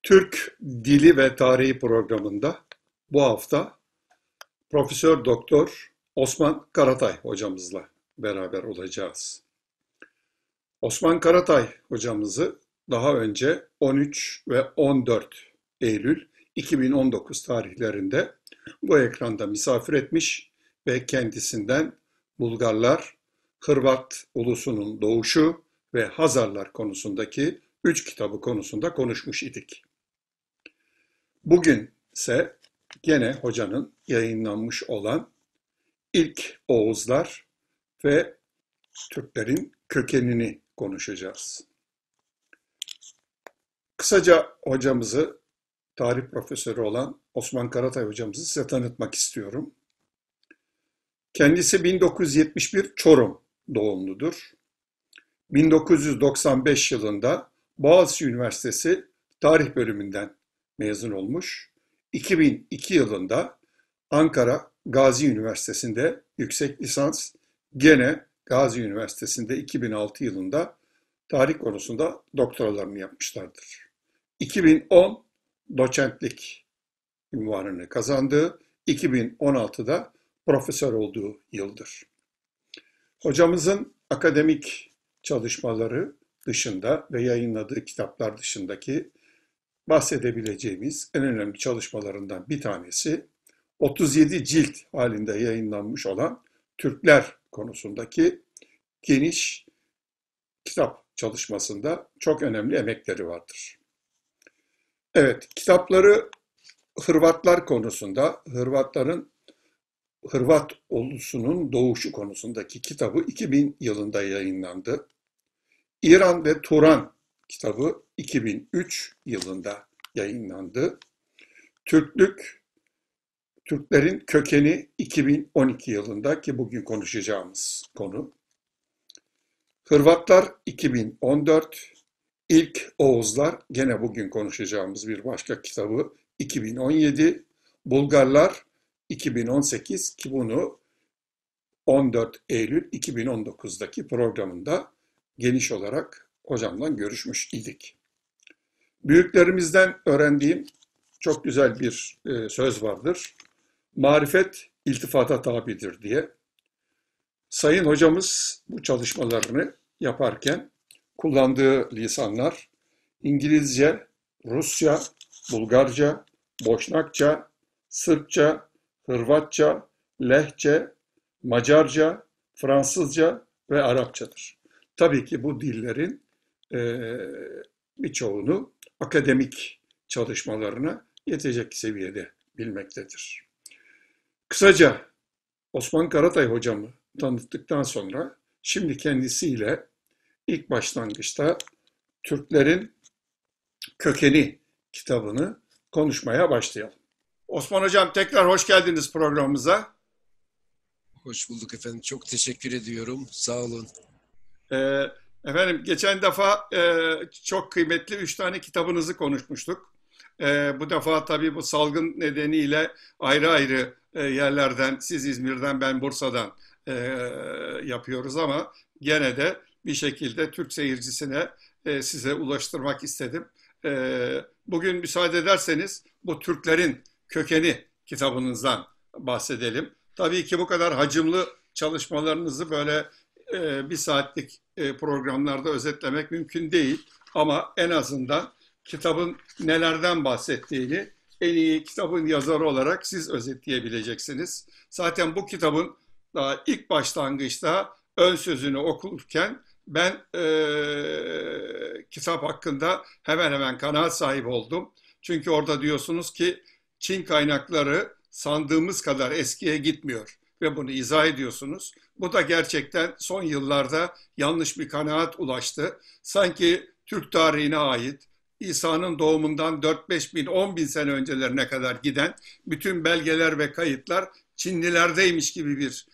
Türk Dili ve Tarihi programında bu hafta Profesör Doktor Osman Karatay hocamızla beraber olacağız. Osman Karatay hocamızı daha önce 13 ve 14 Eylül 2019 tarihlerinde bu ekranda misafir etmiş ve kendisinden Bulgarlar, Hırvat ulusunun doğuşu ve Hazarlar konusundaki 3 kitabı konusunda konuşmuş idik. Bugün ise gene hocanın yayınlanmış olan İlk Oğuzlar ve Türklerin kökenini konuşacağız. Kısaca hocamızı, tarih profesörü olan Osman Karatay hocamızı size tanıtmak istiyorum. Kendisi 1971 Çorum doğumludur. 1995 yılında Boğaziçi Üniversitesi Tarih Bölümünden mezun olmuş. 2002 yılında Ankara Gazi Üniversitesi'nde yüksek lisans, gene Gazi Üniversitesi'nde 2006 yılında tarih konusunda doktoralarını yapmışlardır. 2010 doçentlik unvanını kazandığı, 2016'da profesör olduğu yıldır. Hocamızın akademik çalışmaları dışında ve yayınladığı kitaplar dışındaki bahsedebileceğimiz en önemli çalışmalarından bir tanesi 37 cilt halinde yayınlanmış olan Türkler konusundaki geniş kitap çalışmasında çok önemli emekleri vardır. Evet, kitapları Hırvatlar konusunda, Hırvat ulusunun doğuşu konusundaki kitabı 2000 yılında yayınlandı. İran ve Turan kitabı 2003 yılında yayınlandı. Türklerin kökeni 2012 yılında ki bugün konuşacağımız konu. Hırvatlar 2014, İlk Oğuzlar gene bugün konuşacağımız bir başka kitabı 2017, Bulgarlar 2018 ki bunu 14 Eylül 2019'daki programında geniş olarak hocamla görüşmüş idik. Büyüklerimizden öğrendiğim çok güzel bir söz vardır. Marifet iltifata tabidir diye. Sayın hocamız bu çalışmalarını yaparken kullandığı lisanlar İngilizce, Rusça, Bulgarca, Boşnakça, Sırpça, Hırvatça, Lehçe, Macarca, Fransızca ve Arapçadır. Tabii ki bu dillerin birçoğunu akademik çalışmalarına yetecek seviyede bilmektedir. Kısaca Osman Karatay hocamı tanıttıktan sonra şimdi kendisiyle ilk başlangıçta Türklerin Kökeni kitabını konuşmaya başlayalım. Osman hocam tekrar hoş geldiniz programımıza. Hoş bulduk efendim. Çok teşekkür ediyorum. Sağ olun. Efendim geçen defa çok kıymetli 3 tane kitabınızı konuşmuştuk. Bu defa tabii bu salgın nedeniyle ayrı ayrı yerlerden, siz İzmir'den ben Bursa'dan yapıyoruz ama gene de bir şekilde Türk seyircisine size ulaştırmak istedim. Bugün müsaade ederseniz bu Türklerin Kökeni kitabınızdan bahsedelim. Tabii ki bu kadar hacimli çalışmalarınızı böyle bir saatlik programlarda özetlemek mümkün değil. Ama en azından kitabın nelerden bahsettiğini en iyi kitabın yazarı olarak siz özetleyebileceksiniz. Zaten bu kitabın daha ilk başlangıçta ön sözünü okurken ben kitap hakkında hemen hemen kanaat sahibi oldum. Çünkü orada diyorsunuz ki Çin kaynakları sandığımız kadar eskiye gitmiyor ve bunu izah ediyorsunuz. Bu da gerçekten son yıllarda yanlış bir kanaat ulaştı. Sanki Türk tarihine ait İsa'nın doğumundan 4-5 bin, 10 bin sene öncelerine kadar giden bütün belgeler ve kayıtlar Çinlilerdeymiş gibi bir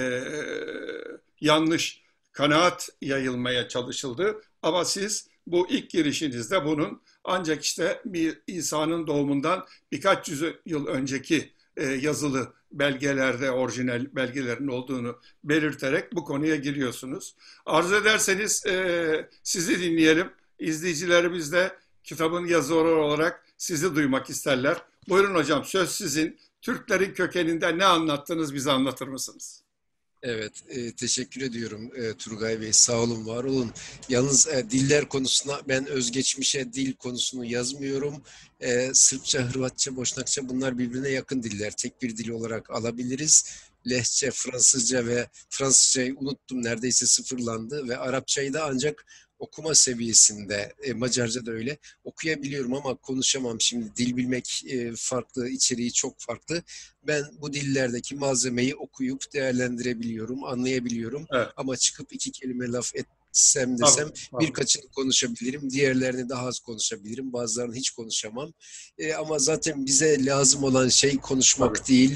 yanlış kanaat yayılmaya çalışıldı. Ama siz bu ilk girişinizde bunun ancak işte bir İsa'nın doğumundan birkaç yüz yıl önceki yazılı belgelerde orijinal belgelerin olduğunu belirterek bu konuya giriyorsunuz. Arzu ederseniz sizi dinleyelim. İzleyicilerimiz de kitabın yazarı olarak sizi duymak isterler. Buyurun hocam, söz sizin. Türklerin kökeninde ne anlattınız, bize anlatır mısınız? Evet, teşekkür ediyorum Turgay Bey. Sağ olun, var olun. Yalnız diller konusuna ben özgeçmişe dil konusunu yazmıyorum. Sırpça, Hırvatça, Boşnakça bunlar birbirine yakın diller. Tek bir dil olarak alabiliriz. Lehçe, Fransızca ve Fransızcayı unuttum, neredeyse sıfırlandı ve Arapçayı da ancak okuma seviyesinde, Macarca da öyle. Okuyabiliyorum ama konuşamam şimdi. Dil bilmek farklı, içeriği çok farklı. Ben bu dillerdeki malzemeyi okuyup değerlendirebiliyorum, anlayabiliyorum. Evet, Ama çıkıp iki kelime laf etsem tabii, desem tabii. birkaçını konuşabilirim, diğerlerini daha az konuşabilirim, bazılarını hiç konuşamam. Ama zaten bize lazım olan şey Tabii. konuşmak değil,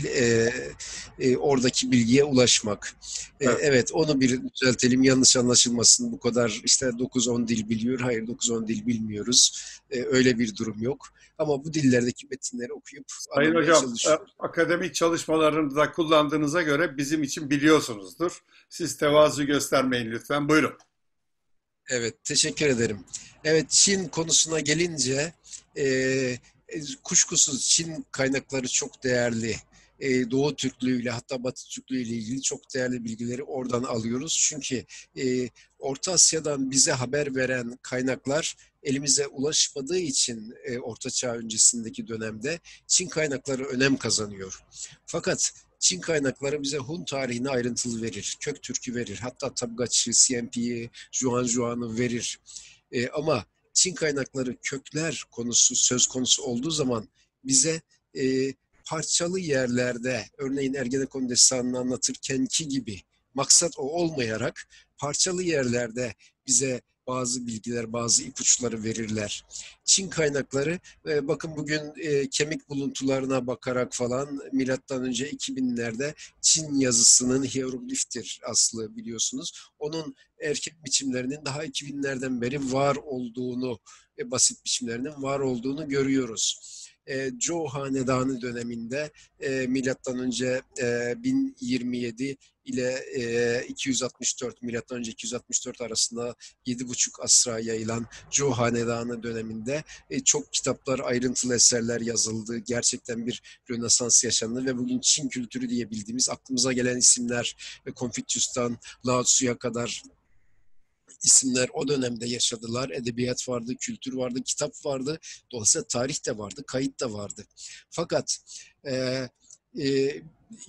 oradaki bilgiye ulaşmak. Evet. Evet, onu bir düzeltelim, yanlış anlaşılmasın. Bu kadar işte 9-10 dil biliyor, hayır 9-10 dil bilmiyoruz. Öyle bir durum yok. Ama bu dillerdeki metinleri okuyup Sayın anlamaya hocam, çalışıyoruz. akademik çalışmalarınızda kullandığınıza göre bizim için biliyorsunuzdur. Siz tevazu göstermeyin lütfen. Buyurun. Evet, teşekkür ederim. Evet, Çin konusuna gelince e, kuşkusuz Çin kaynakları çok değerli. Doğu Türklüğü ile hatta Batı Türklüğü ile ilgili çok değerli bilgileri oradan alıyoruz. Çünkü Orta Asya'dan bize haber veren kaynaklar elimize ulaşmadığı için Orta Çağ öncesindeki dönemde Çin kaynakları önem kazanıyor. Fakat Çin kaynakları bize Hun tarihini ayrıntılı verir, kök türkü verir, hatta Tabgaç'ı, CMP'yi, Juan'ı verir. Ama Çin kaynakları kökler konusu söz konusu olduğu zaman bize e, parçalı yerlerde, örneğin Ergenekon destanını anlatırkenki gibi maksat o olmayarak parçalı yerlerde bize bazı bilgiler, bazı ipuçları verirler. Çin kaynakları, bakın bugün kemik buluntularına bakarak falan milattan önce 2000'lerde Çin yazısının hierogliftir aslı, biliyorsunuz. Onun erkek biçimlerinin daha 2000'lerden beri var olduğunu, basit biçimlerinin var olduğunu görüyoruz. Zhou Hanedanı döneminde milattan önce 1027 ile 264, milattan önce 264 arasında 7,5 asra yayılan Zhou Hanedanı döneminde çok kitaplar, ayrıntılı eserler yazıldı. Gerçekten bir Rönesans yaşandı ve bugün Çin kültürü diye bildiğimiz aklımıza gelen isimler, Confucius'tan Lao Tzu'ya kadar isimler o dönemde yaşadılar. Edebiyat vardı, kültür vardı, kitap vardı. Dolayısıyla tarih de vardı, kayıt da vardı. Fakat e, e,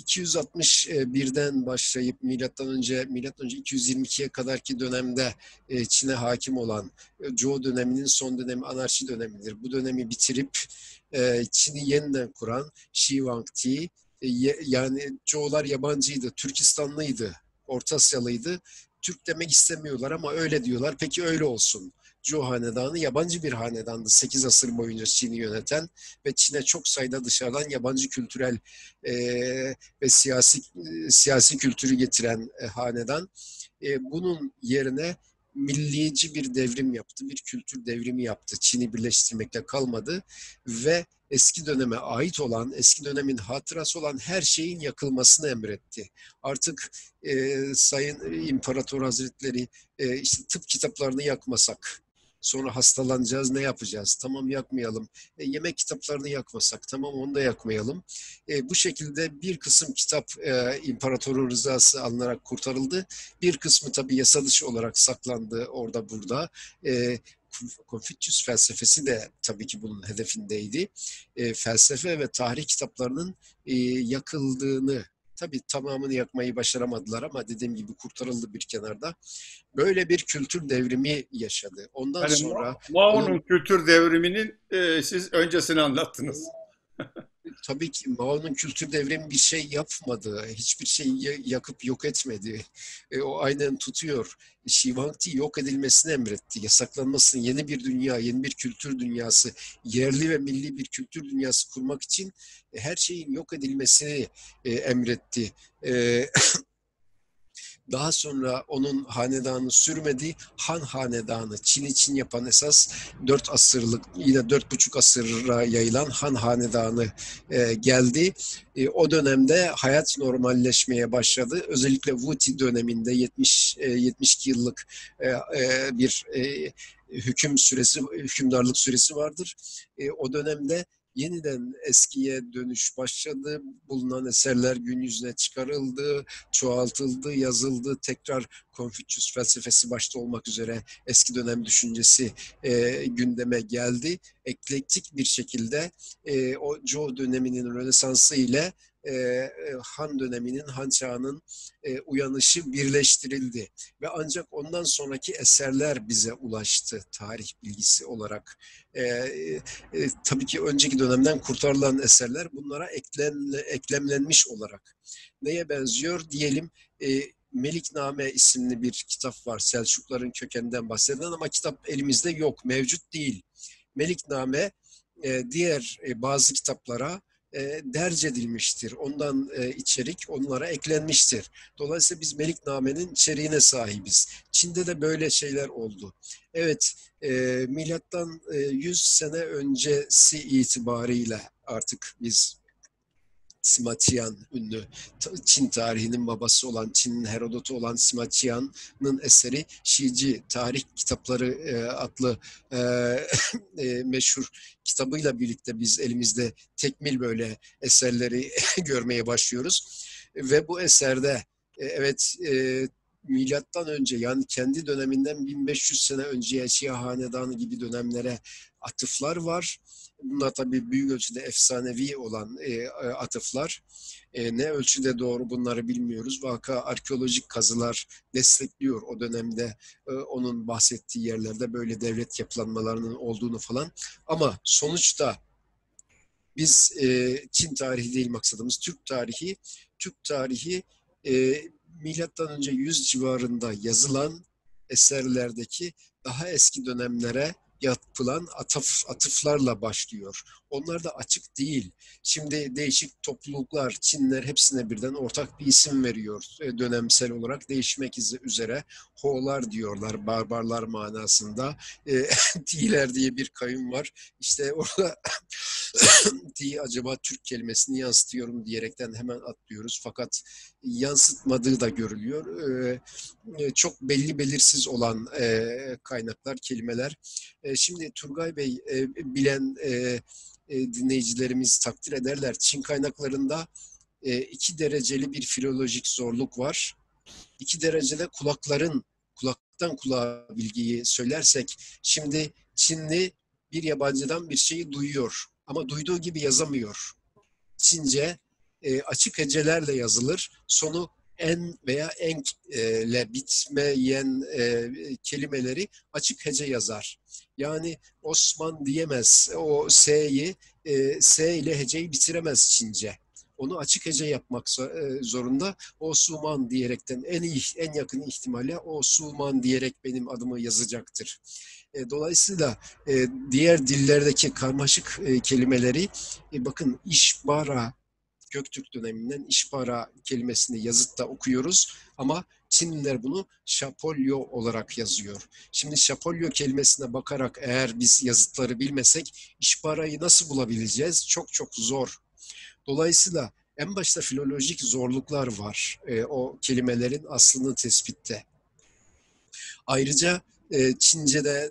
261'den başlayıp milattan önce 222'ye kadarki dönemde Çin'e hakim olan Zhou döneminin son dönemi anarşi dönemidir. Bu dönemi bitirip Çin'i yeniden kuran Shi Huangdi, yani Zhou'lar yabancıydı, Türkistanlıydı, Orta Asyalıydı. Türk demek istemiyorlar ama öyle diyorlar. Peki öyle olsun. Zhou Hanedanı yabancı bir hanedandı. 8 asır boyunca Çin'i yöneten ve Çin'e çok sayıda dışarıdan yabancı kültürel e, ve siyasi kültürü getiren hanedan. Bunun yerine millici bir devrim yaptı, bir kültür devrimi yaptı. Çin'i birleştirmekle kalmadı ve eski döneme ait olan, eski dönemin hatırası olan her şeyin yakılmasını emretti. Artık Sayın İmparator Hazretleri, işte tıp kitaplarını yakmasak, sonra hastalanacağız, ne yapacağız? Tamam, yakmayalım. Yemek kitaplarını yakmasak, tamam, onu da yakmayalım. Bu şekilde bir kısım kitap imparatorun rızası alınarak kurtarıldı. Bir kısmı tabii yasa dışı olarak saklandı orada burada. E, Confucius felsefesi de tabii ki bunun hedefindeydi. Felsefe ve tarih kitaplarının yakıldığını, tabii tamamını yakmayı başaramadılar ama dediğim gibi kurtarıldı bir kenarda. Böyle bir kültür devrimi yaşadı. Ondan Yani sonra Mao'nun bunun kültür devriminin siz öncesini anlattınız. tabii ki Mao'nun kültür devrimi bir şey yapmadı. Hiçbir şeyi yakıp yok etmedi. O aynen tutuyor. Xi Huangdi yok edilmesini emretti. Yasaklanmasını, yeni bir dünya, yeni bir kültür dünyası, yerli ve milli bir kültür dünyası kurmak için her şeyin yok edilmesini emretti. E, Daha sonra onun hanedanı sürmedi. Han hanedanı, Çin'i Çin yapan esas 4 asırlık, yine 4,5 asıra yayılan Han hanedanı geldi. O dönemde hayat normalleşmeye başladı. Özellikle Wuti döneminde 72 yıllık bir hükümdarlık süresi vardır. O dönemde yeniden eskiye dönüş başladı. Bulunan eserler gün yüzüne çıkarıldı, çoğaltıldı, yazıldı. Tekrar Konfüçyüs felsefesi başta olmak üzere eski dönem düşüncesi gündeme geldi. Eklektik bir şekilde o Zhou döneminin Rönesansı ile Han döneminin, Han çağının uyanışı birleştirildi. Ve ancak ondan sonraki eserler bize ulaştı tarih bilgisi olarak. Tabii ki önceki dönemden kurtarılan eserler bunlara eklemlenmiş olarak. Neye benziyor? Diyelim Melikname isimli bir kitap var. Selçukların kökeninden bahseden ama kitap elimizde yok, mevcut değil. Melikname diğer bazı kitaplara derc edilmiştir. Ondan içerik onlara eklenmiştir. Dolayısıyla biz Melikname'nin içeriğine sahibiz. Çin'de de böyle şeyler oldu. Evet, milattan 100 sene öncesi itibarıyla artık biz Sima Qian, ünlü Çin tarihinin babası olan, Çin'in Herodot'u olan Sima Qian'ın eseri Şiici Tarih Kitapları adlı meşhur kitabıyla birlikte biz elimizde tekmil böyle eserleri görmeye başlıyoruz. Ve bu eserde evet, milattan önce, yani kendi döneminden 1500 sene önceye Şia Hanedanı gibi dönemlere atıflar var. Bunlar tabii büyük ölçüde efsanevi olan atıflar. Ne ölçüde doğru bunları bilmiyoruz. Vaka arkeolojik kazılar destekliyor o dönemde onun bahsettiği yerlerde böyle devlet yapılanmalarının olduğunu falan. Ama sonuçta biz Çin tarihi değil maksadımız, Türk tarihi. Türk tarihi milattan önce 100 civarında yazılan eserlerdeki daha eski dönemlere yapılan atıflarla başlıyor. Onlar da açık değil. Şimdi değişik topluluklar, Çinler hepsine birden ortak bir isim veriyor. Dönemsel olarak değişmek üzere. Ho'lar diyorlar, barbarlar manasında. Tiler diye bir kavim var. İşte orada diye acaba Türk kelimesini yansıtıyorum diyerekten hemen atlıyoruz. Fakat yansıtmadığı da görülüyor. Çok belli belirsiz olan kaynaklar, kelimeler. Şimdi Turgay Bey, bilen dinleyicilerimiz takdir ederler. Çin kaynaklarında 2 dereceli bir filolojik zorluk var. 2 derecede kulaktan kulağa bilgiyi söylersek, şimdi Çinli bir yabancıdan bir şeyi duyuyor ama duyduğu gibi yazamıyor. Çince açık hecelerle yazılır. Sonu en veya enk ile bitmeyen kelimeleri açık hece yazar. Yani Osman diyemez. O S'yi S ile heceyi bitiremez Çince. Onu açık hece yapmak zorunda. O Suman diyerekten en yakın ihtimalle o Suman diyerek benim adımı yazacaktır. Dolayısıyla diğer dillerdeki karmaşık kelimeleri bakın, işbara, Göktürk döneminden işbara kelimesini yazıtta okuyoruz ama Çinliler bunu şapolyo olarak yazıyor. Şimdi şapolyo kelimesine bakarak eğer biz yazıtları bilmesek işbarayı nasıl bulabileceğiz? Çok çok zor. Dolayısıyla en başta filolojik zorluklar var o kelimelerin aslını tespitte. Ayrıca Çince'de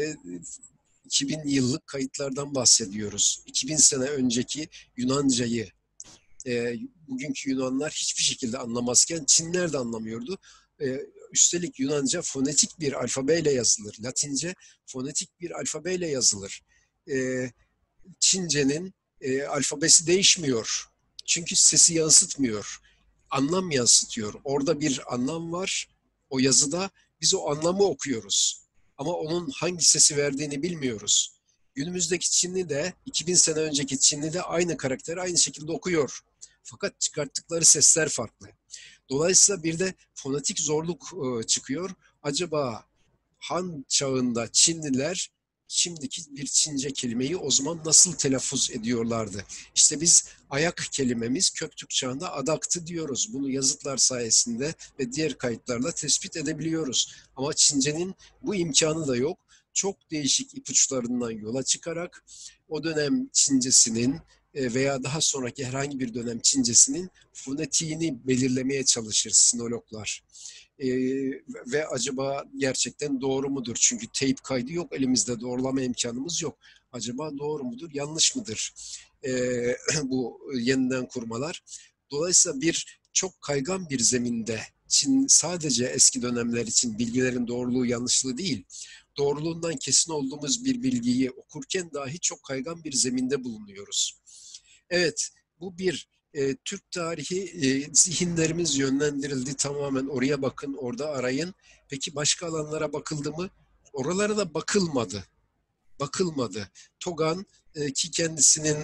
2000 yıllık kayıtlardan bahsediyoruz. 2000 sene önceki Yunancayı bugünkü Yunanlar hiçbir şekilde anlamazken Çinler de anlamıyordu. Üstelik Yunanca fonetik bir alfabeyle yazılır. Latince fonetik bir alfabeyle yazılır. Çince'nin alfabesi değişmiyor. Çünkü sesi yansıtmıyor. Anlam yansıtıyor. Orada bir anlam var. O yazıda biz o anlamı okuyoruz. Ama onun hangi sesi verdiğini bilmiyoruz. Günümüzdeki Çinli de 2000 sene önceki Çinli de aynı karakteri aynı şekilde okuyor. Fakat çıkarttıkları sesler farklı. Dolayısıyla bir de fonetik zorluk çıkıyor. Acaba Han çağında Çinliler şimdiki bir Çince kelimeyi o zaman nasıl telaffuz ediyorlardı? İşte biz ayak kelimemiz Köktürk çağında adaktı diyoruz. Bunu yazıtlar sayesinde ve diğer kayıtlarla tespit edebiliyoruz. Ama Çince'nin bu imkanı da yok. Çok değişik ipuçlarından yola çıkarak o dönem Çincesinin veya daha sonraki herhangi bir dönem Çincesinin fonetiğini belirlemeye çalışır sinologlar. E, Ve acaba gerçekten doğru mudur? Çünkü teyp kaydı yok elimizde, doğrulama imkanımız yok. Acaba doğru mudur, yanlış mıdır e, bu yeniden kurmalar? Dolayısıyla bir çok kaygan bir zeminde, Çin sadece eski dönemler için bilgilerin doğruluğu yanlışlığı değil, doğruluğundan kesin olduğumuz bir bilgiyi okurken dahi çok kaygan bir zeminde bulunuyoruz. Evet, bu bir Türk tarihi, zihinlerimiz yönlendirildi tamamen oraya bakın, orada arayın. Peki başka alanlara bakıldı mı? Oralara da bakılmadı. Bakılmadı. Togan ki kendisinin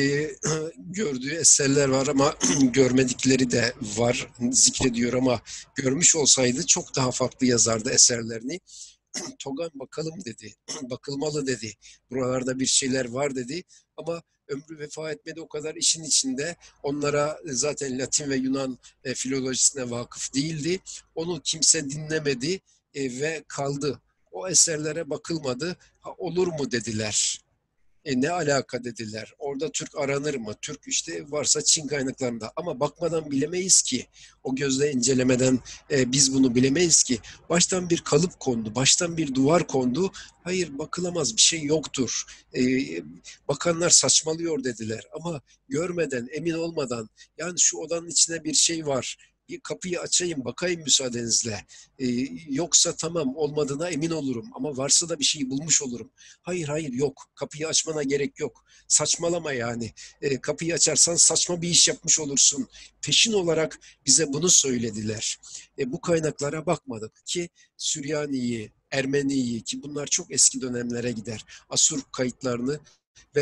gördüğü eserler var ama görmedikleri de var, zikrediyor ama görmüş olsaydı çok daha farklı yazardı eserlerini. Togan bakalım dedi, bakılmalı dedi. Buralarda bir şeyler var dedi ama ömrü vefa etmedi o kadar işin içinde. Onlara zaten Latin ve Yunan filolojisine vakıf değildi. Onu kimse dinlemedi ve kaldı. O eserlere bakılmadı. Ha, olur mu dediler. Ne alaka dediler. Orada Türk aranır mı? Türk işte varsa Çin kaynaklarında. Ama bakmadan bilemeyiz ki. O gözle incelemeden biz bunu bilemeyiz ki. Baştan bir kalıp kondu. Baştan bir duvar kondu. Hayır bakılamaz bir şey yoktur. E, Bakanlar saçmalıyor dediler. Ama görmeden, emin olmadan yani şu odanın içine bir şey var. Bir kapıyı açayım, bakayım müsaadenizle. Ee, Yoksa tamam olmadığına emin olurum ama varsa da bir şey bulmuş olurum. Hayır hayır yok. Kapıyı açmana gerek yok. Saçmalama yani. Kapıyı açarsan saçma bir iş yapmış olursun. Peşin olarak bize bunu söylediler. Bu kaynaklara bakmadık ki Süryani'yi, Ermeni'yi ki bunlar çok eski dönemlere gider. Asur kayıtlarını ve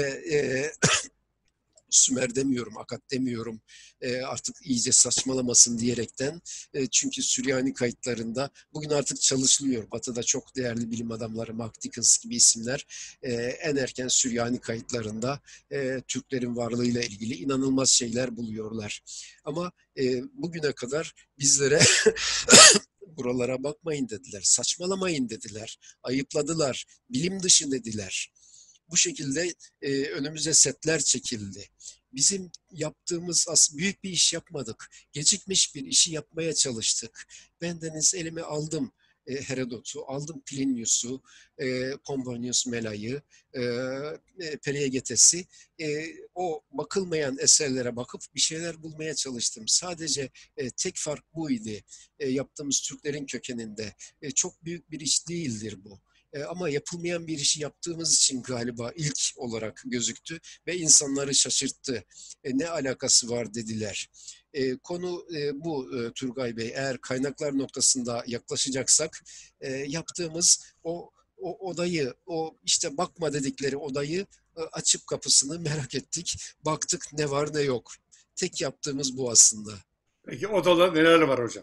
Sümer demiyorum, Akkad demiyorum. Artık iyice saçmalamasın diyerekten. Çünkü Süryani kayıtlarında bugün artık çalışılıyor. Batı'da çok değerli bilim adamları, Mark Dickens gibi isimler en erken Süryani kayıtlarında Türklerin varlığıyla ilgili inanılmaz şeyler buluyorlar. Ama bugüne kadar bizlere buralara bakmayın dediler, saçmalamayın dediler, ayıpladılar, bilim dışı dediler. Bu şekilde önümüze setler çekildi. Bizim yaptığımız büyük bir iş yapmadık. Gecikmiş bir işi yapmaya çalıştık. Bendeniz elime aldım Herodot'u, aldım Plinius'u, Pomponius Mela'yı, Periegetes'i. O bakılmayan eserlere bakıp bir şeyler bulmaya çalıştım. Sadece tek fark buydu. Yaptığımız Türklerin kökeninde. Çok büyük bir iş değildir bu. Ama yapılmayan bir işi yaptığımız için galiba ilk olarak gözüktü ve insanları şaşırttı. Ne alakası var dediler. Konu bu Turgay Bey. Eğer kaynaklar noktasında yaklaşacaksak yaptığımız o odayı, o işte bakma dedikleri odayı açıp kapısını merak ettik. Baktık ne var ne yok. Tek yaptığımız bu aslında. Peki odada neler var hocam?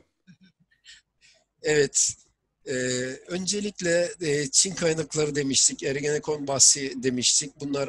Evet. Ee, Öncelikle Çin kaynakları demiştik, Ergenekon bahsi demiştik. Bunlar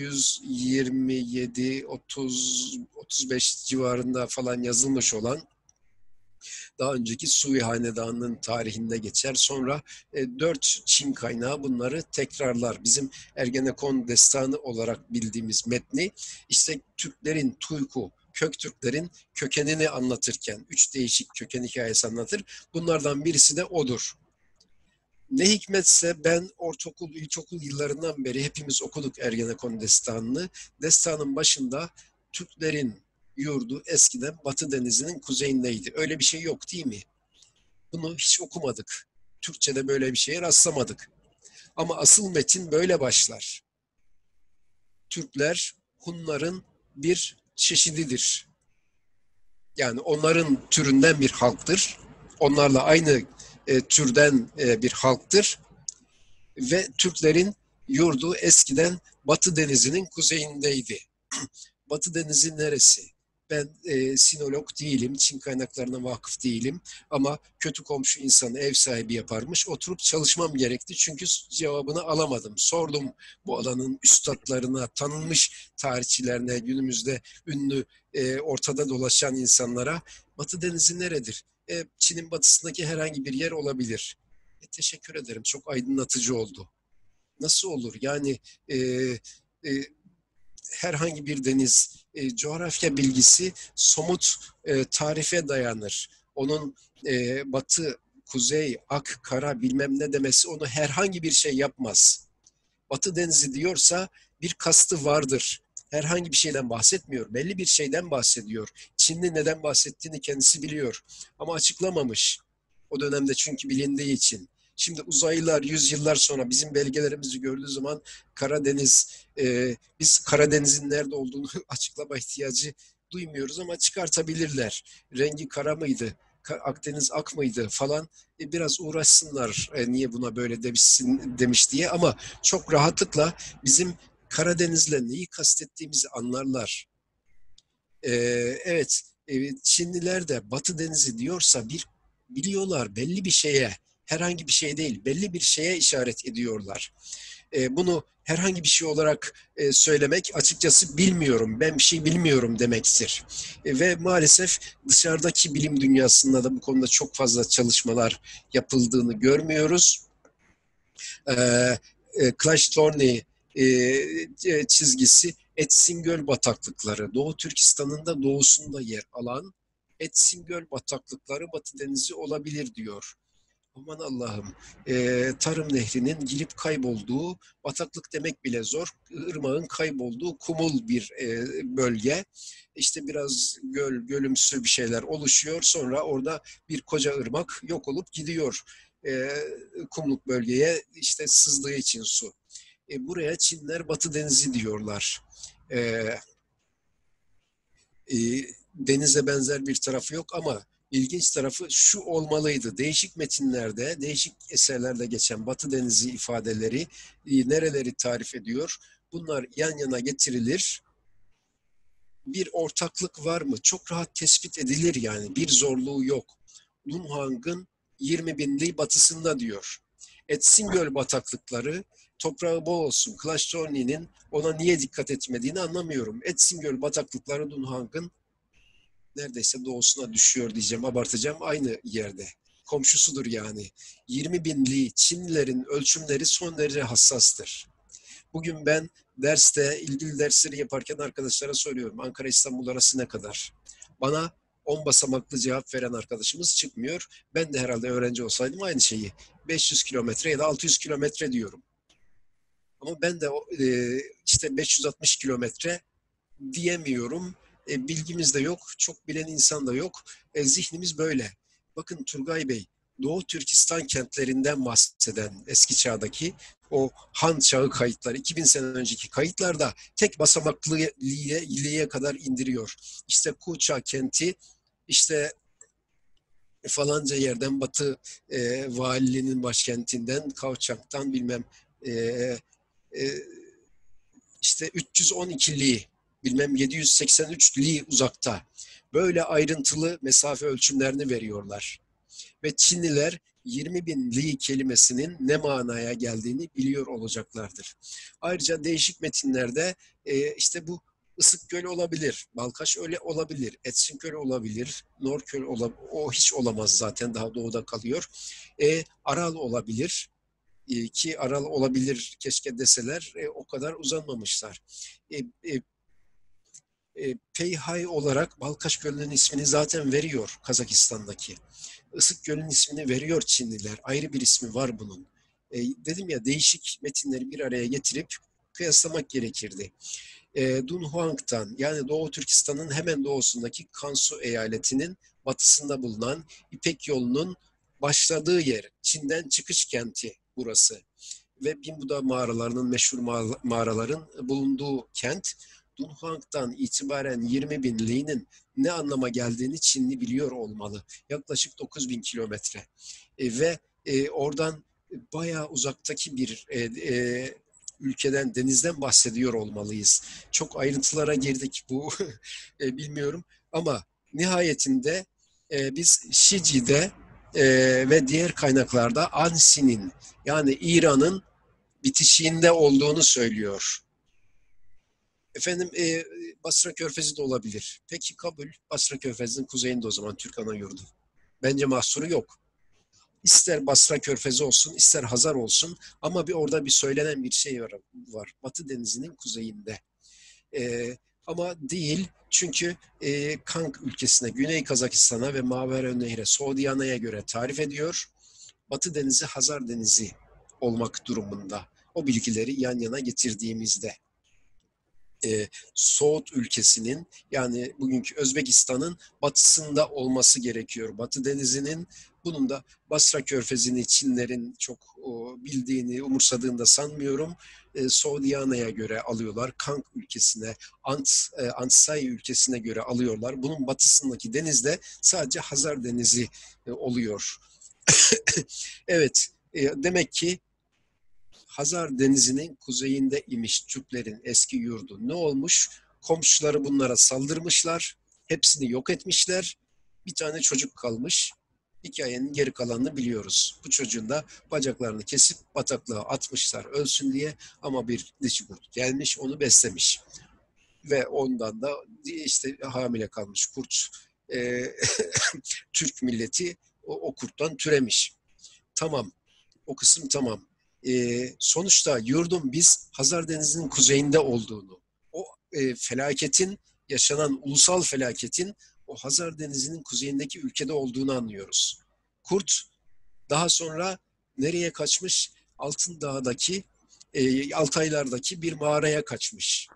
627, 30, 35 civarında falan yazılmış olan daha önceki Sui Hanedanı'nın tarihinde geçer. Sonra 4 Çin kaynağı bunları tekrarlar. Bizim Ergenekon destanı olarak bildiğimiz metni işte Türklerin, Tuyku, Köktürklerin kökenini anlatırken 3 değişik köken hikayesi anlatır. Bunlardan birisi de odur. Ne hikmetse ben ortaokul, ilkokul yıllarından beri hepimiz okuduk Ergenekon destanını. Destanın başında Türklerin yurdu eskiden Batı Denizi'nin kuzeyindeydi. Öyle bir şey yok değil mi? Bunu hiç okumadık. Türkçe'de böyle bir şeye rastlamadık. Ama asıl metin böyle başlar. Türkler Hunların bir çeşididir. Yani onların türünden bir halktır. Onlarla aynı türden bir halktır. Ve Türklerin yurdu eskiden Batı Denizi'nin kuzeyindeydi. Batı Denizi neresi? Ben sinolog değilim, Çin kaynaklarına vakıf değilim ama kötü komşu insanı ev sahibi yaparmış. Oturup çalışmam gerekti çünkü cevabını alamadım. Sordum bu alanın üstadlarına, tanınmış tarihçilerine, günümüzde ünlü, ortada dolaşan insanlara. Batı Denizi neredir? Çin'in batısındaki herhangi bir yer olabilir. Teşekkür ederim, çok aydınlatıcı oldu. Nasıl olur? Yani e, e, herhangi bir deniz, coğrafya bilgisi somut tarife dayanır. Onun batı, kuzey, ak, kara bilmem ne demesi onu herhangi bir şey yapmaz. Batı Denizi diyorsa bir kastı vardır. Herhangi bir şeyden bahsetmiyor. Belli bir şeyden bahsediyor. Çinli neden bahsettiğini kendisi biliyor. Ama açıklamamış. O dönemde çünkü bilindiği için. Şimdi uzaylılar yüzyıllar sonra bizim belgelerimizi gördüğü zaman Karadeniz, biz Karadeniz'in nerede olduğunu açıklama ihtiyacı duymuyoruz ama çıkartabilirler. Rengi kara mıydı? Akdeniz ak mıydı falan, biraz uğraşsınlar niye buna böyle demişsin demiş diye, ama çok rahatlıkla bizim Karadeniz'le neyi kastettiğimizi anlarlar. Evet, Çinliler de Batı Denizi diyorsa bir biliyorlar, belli bir şeye, herhangi bir şey değil, belli bir şeye işaret ediyorlar. Bunu herhangi bir şey olarak söylemek açıkçası bilmiyorum, ben bir şey bilmiyorum demektir. Ve maalesef dışarıdaki bilim dünyasında da bu konuda çok fazla çalışmalar yapıldığını görmüyoruz. Clash Thorney çizgisi Etsin Göl bataklıkları, Doğu Türkistan'ın da doğusunda yer alan Etsin Göl bataklıkları Batı Denizi olabilir diyor. Aman Allah'ım, Tarım Nehri'nin girip kaybolduğu, bataklık demek bile zor, ırmağın kaybolduğu kumul bir bölge. İşte biraz gölümsü bir şeyler oluşuyor, sonra orada bir koca ırmak yok olup gidiyor. E, Kumluk bölgeye işte sızdığı için su. Buraya Çinler Batı Denizi diyorlar. E, e, Denize benzer bir tarafı yok ama ilginç tarafı şu olmalıydı. Değişik metinlerde, değişik eserlerde geçen Batı Denizi ifadeleri nereleri tarif ediyor? Bunlar yan yana getirilir. Bir ortaklık var mı? Çok rahat tespit edilir yani. Bir zorluğu yok. Dunhuang'ın 20 binli batısında diyor. Etzingöl bataklıkları toprağı bol olsun. Klaştorni'nin ona niye dikkat etmediğini anlamıyorum. Etzingöl bataklıkları Dunhuang'ın neredeyse doğusuna düşüyor diyeceğim, abartacağım, aynı yerde. Komşusudur yani. 20 binli Çinlilerin ölçümleri son derece hassastır. Bugün ben derste, ilgili dersleri yaparken arkadaşlara soruyorum. Ankara İstanbul arası ne kadar? Bana 10 basamaklı cevap veren arkadaşımız çıkmıyor. Ben de herhalde öğrenci olsaydım aynı şeyi 500 kilometre ya da 600 kilometre diyorum. Ama ben de işte 560 kilometre diyemiyorum. Bilgimiz de yok, çok bilen insan da yok. Zihnimiz böyle. Bakın Turgay Bey, Doğu Türkistan kentlerinden bahseden eski çağdaki o Han çağı kayıtları, 2000 sene önceki kayıtlarda tek basamaklılığa kadar indiriyor. İşte Kuça kenti, işte falanca yerden Batı valiliğinin başkentinden, Kavçak'tan bilmem e, e, işte 312 li, bilmem 783 li uzakta. Böyle ayrıntılı mesafe ölçümlerini veriyorlar. Ve Çinliler 20 bin li kelimesinin ne manaya geldiğini biliyor olacaklardır. Ayrıca değişik metinlerde işte bu Isık Gölü olabilir, Balkaş öyle olabilir, Etsin Gölü olabilir, Norköl olabilir, o hiç olamaz zaten daha doğuda kalıyor. Aral olabilir, ki Aral olabilir keşke deseler, o kadar uzanmamışlar. E, e, Peyhay olarak Balkaş Gölü'nün ismini zaten veriyor Kazakistan'daki. Isık Gölü'nün ismini veriyor Çinliler. Ayrı bir ismi var bunun. Dedim ya, değişik metinleri bir araya getirip kıyaslamak gerekirdi. Dunhuang'dan, yani Doğu Türkistan'ın hemen doğusundaki Kansu eyaletinin batısında bulunan İpek yolunun başladığı yer, Çin'den çıkış kenti burası. Ve Bin Buda mağaralarının, meşhur mağaraların bulunduğu kent. Dunhuang'dan itibaren 20 bin li'nin ne anlama geldiğini Çinli biliyor olmalı. Yaklaşık 9 bin kilometre. Ve oradan bayağı uzaktaki bir ülkeden, denizden bahsediyor olmalıyız. Çok ayrıntılara girdik bu bilmiyorum ama nihayetinde biz Şici'de ve diğer kaynaklarda Ansi'nin yani İran'ın bitişiğinde olduğunu söylüyor. Efendim Basra Körfezi de olabilir. Peki kabul. Basra Körfezi'nin kuzeyinde o zaman Türk ana yurdu. Bence mahsuru yok. İster Basra Körfezi olsun, ister Hazar olsun ama orada bir söylenen bir şey var. Batı Denizi'nin kuzeyinde. Ama değil çünkü Kank ülkesine, Güney Kazakistan'a ve Mavera Nehri, Soğudiyana'ya göre tarif ediyor. Batı Denizi, Hazar Denizi olmak durumunda. O bilgileri yan yana getirdiğimizde. Soğut ülkesinin yani bugünkü Özbekistan'ın batısında olması gerekiyor. Batı Denizi'nin bunun da Basra Körfezi'ni Çinlerin çok bildiğini, umursadığını da sanmıyorum. Soğudiyana'ya göre alıyorlar. Kank ülkesine, Antsay ülkesine göre alıyorlar. Bunun batısındaki denizde sadece Hazar Denizi oluyor. Evet, demek ki Hazar Denizi'nin kuzeyinde imiş Türklerin eski yurdu. Ne olmuş? Komşuları bunlara saldırmışlar. Hepsini yok etmişler. Bir tane çocuk kalmış. Hikayenin geri kalanını biliyoruz. Bu çocuğun da bacaklarını kesip bataklığa atmışlar ölsün diye ama bir dişi kurt gelmiş onu beslemiş. Ve ondan da işte hamile kalmış kurt. Türk milleti o kurttan türemiş. Tamam. O kısım tamam. Sonuçta yurdun biz Hazar Denizi'nin kuzeyinde olduğunu, o felaketin, yaşanan ulusal felaketin o Hazar Denizi'nin kuzeyindeki ülkede olduğunu anlıyoruz. Kurt daha sonra nereye kaçmış? Altındağ'daki, Altaylar'daki bir mağaraya kaçmış.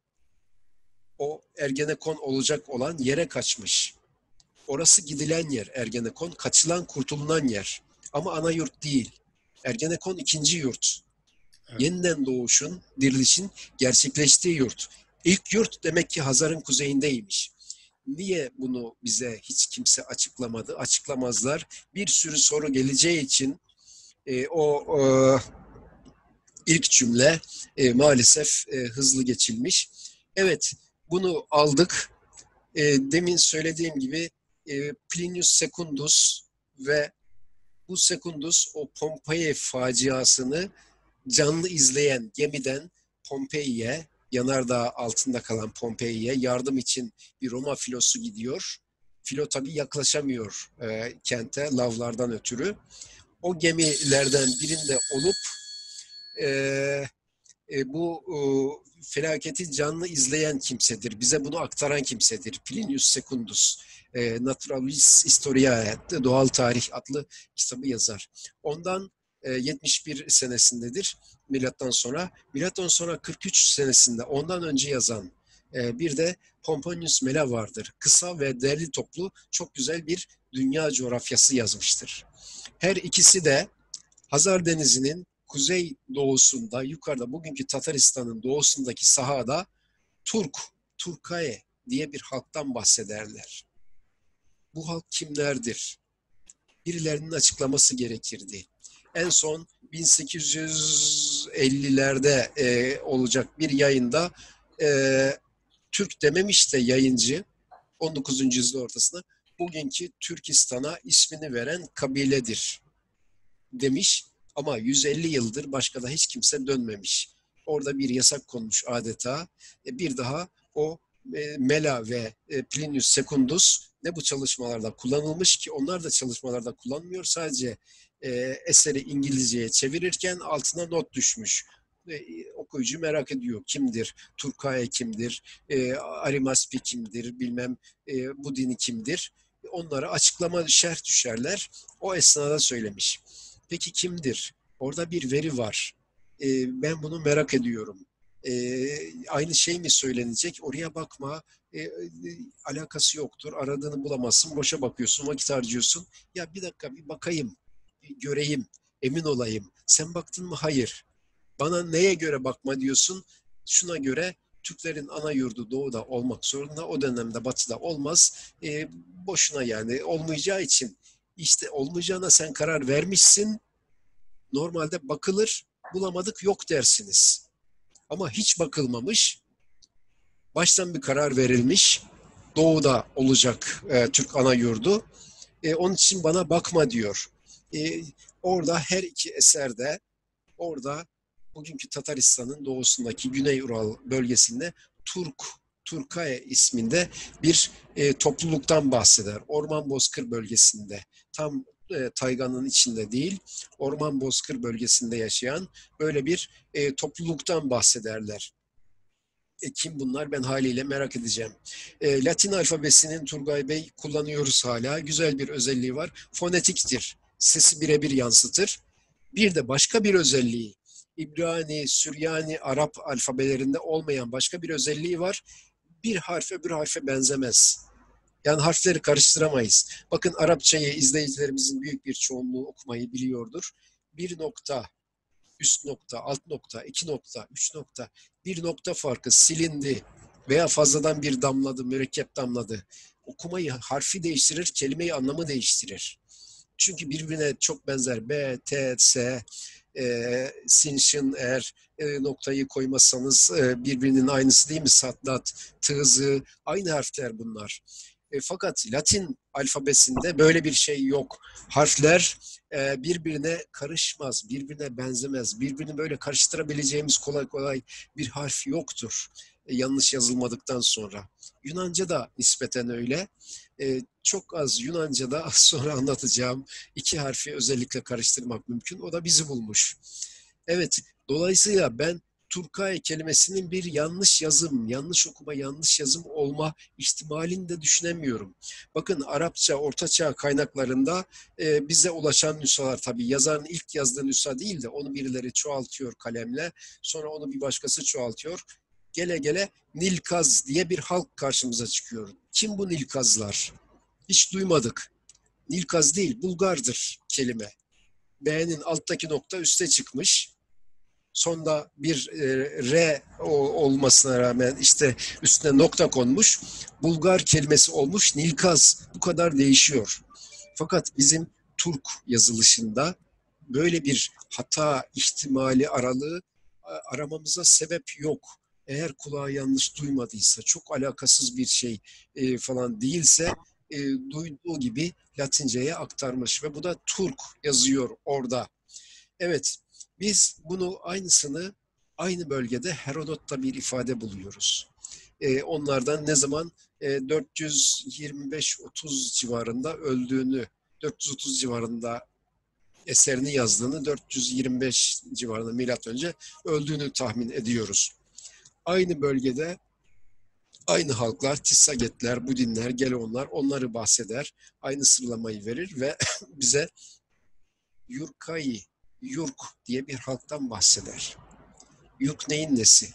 O Ergenekon olacak olan yere kaçmış. Orası gidilen yer Ergenekon, kaçılan kurtulunan yer. Ama ana yurt değil. Ergenekon ikinci yurt. Evet. Yeniden doğuşun, dirilişin gerçekleştiği yurt. İlk yurt demek ki Hazar'ın kuzeyindeymiş. Niye bunu bize hiç kimse açıklamadı? Açıklamazlar. Bir sürü soru geleceği için o ilk cümle maalesef hızlı geçilmiş. Evet, bunu aldık. Demin söylediğim gibi Plinius Secundus ve bu Secundus o Pompei faciasını canlı izleyen gemiden Pompei'ye, yanardağ altında kalan Pompei'ye yardım için bir Roma filosu gidiyor. Filo tabii yaklaşamıyor kente lavlardan ötürü. O gemilerden birinde olup bu felaketi canlı izleyen kimsedir. Bize bunu aktaran kimsedir. Plinius Secundus. Naturalis Historiae, Doğal Tarih adlı kitabı yazar. Ondan 71 senesindedir milattan sonra. Milattan sonra 43 senesinde ondan önce yazan bir de Pomponius Mela vardır. Kısa ve derli toplu çok güzel bir dünya coğrafyası yazmıştır. Her ikisi de Hazar Denizi'nin kuzey doğusunda, yukarıda bugünkü Tataristan'ın doğusundaki sahada Turkaye diye bir halktan bahsederler. Bu halk kimlerdir? Birilerinin açıklaması gerekirdi. En son 1850'lerde olacak bir yayında Türk dememiş de yayıncı 19. yüzyıl ortasında bugünkü Türkistan'a ismini veren kabiledir demiş ama 150 yıldır başka da hiç kimse dönmemiş. Orada bir yasak konmuş adeta. Bir daha o Mela ve Plinius Secundus ne bu çalışmalarda kullanılmış ki onlar da çalışmalarda kullanmıyor. Sadece eseri İngilizceye çevirirken altına not düşmüş. Okuyucu merak ediyor. Kimdir? Turkaye kimdir? Arimaspi kimdir? Bilmem bu dini kimdir? Onlara açıklama şerh düşerler. O esnada söylemiş. Peki kimdir? Orada bir veri var. Ben bunu merak ediyorum. Aynı şey mi söylenecek? Oraya bakma. Alakası yoktur. Aradığını bulamazsın. Boşa bakıyorsun. Vakit harcıyorsun. Ya bir dakika bir bakayım. Bir göreyim. Emin olayım. Sen baktın mı? Hayır. Bana neye göre bakma diyorsun? Şuna göre Türklerin ana yurdu doğuda olmak zorunda. O dönemde batıda olmaz. Boşuna yani olmayacağı için işte olmayacağına sen karar vermişsin. Normalde bakılır, bulamadık yok dersiniz. Ama hiç bakılmamış, baştan bir karar verilmiş. Doğu'da olacak Türk ana yurdu. Onun için bana bakma diyor. E, Orada her iki eserde, orada bugünkü Tataristan'ın doğusundaki Güney Ural bölgesinde Turkaya isminde bir topluluktan bahseder. Orman Bozkır bölgesinde, tam tayganın içinde değil, Orman Bozkır bölgesinde yaşayan böyle bir topluluktan bahsederler. Kim bunlar? Ben haliyle merak edeceğim. Latin alfabesinin Turgay Bey kullanıyoruz hala. Güzel bir özelliği var. Fonetiktir. Sesi birebir yansıtır. Bir de başka bir özelliği, İbrani, Süryani, Arap alfabelerinde olmayan başka bir özelliği var. Bir harf öbür harfe benzemez. Yani harfleri karıştıramayız. Bakın Arapçayı izleyicilerimizin büyük bir çoğunluğu okumayı biliyordur. Bir nokta, üst nokta, alt nokta, iki nokta, üç nokta, bir nokta farkı silindi veya fazladan bir damladı, mürekkep damladı. Okumayı, harfi değiştirir, kelimeyi anlamı değiştirir. Çünkü birbirine çok benzer. B, T, S, sin, şın, eğer noktayı koymazsanız birbirinin aynısı değil mi? Satlat, tığzı, aynı harfler bunlar. Fakat Latin alfabesinde böyle bir şey yok. Harfler birbirine karışmaz, birbirine benzemez. Birbirini böyle karıştırabileceğimiz kolay kolay bir harf yoktur. Yanlış yazılmadıktan sonra. Yunanca da nispeten öyle. Çok az Yunanca'da az sonra anlatacağım iki harfi özellikle karıştırmak mümkün. O da bizi bulmuş. Evet, dolayısıyla ben Turkay kelimesinin bir yanlış yazım, yanlış okuma, yanlış yazım olma ihtimalini de düşünemiyorum. Bakın Arapça, Ortaçağ kaynaklarında bize ulaşan nüshalar, tabii yazarın ilk yazdığı nüsha değil de onu birileri çoğaltıyor kalemle, sonra onu bir başkası çoğaltıyor. Gele gele Nilkaz diye bir halk karşımıza çıkıyor. Kim bu Nilkazlar? Hiç duymadık. Nilkaz değil, Bulgardır kelime. B'nin alttaki nokta üste çıkmış. Sonda bir R olmasına rağmen işte üstüne nokta konmuş. Bulgar kelimesi olmuş. Nilkaz. Bu kadar değişiyor. Fakat bizim Türk yazılışında böyle bir hata ihtimali aralığı aramamıza sebep yok. Eğer kulağı yanlış duymadıysa, çok alakasız bir şey falan değilse duyduğu gibi Latinceye aktarmış ve bu da Türk yazıyor orada. Evet, biz bunu aynısını aynı bölgede Herodot'ta bir ifade buluyoruz. Onlardan ne zaman 425-30 civarında öldüğünü, 430 civarında eserini yazdığını, 425 civarında milat önce öldüğünü tahmin ediyoruz. Aynı bölgede aynı halklar, Tissagetler, Budinler, Geleonlar onları bahseder. Aynı sıralamayı verir ve bize Yurkai, Yurk diye bir halktan bahseder. Yurk neyin nesi?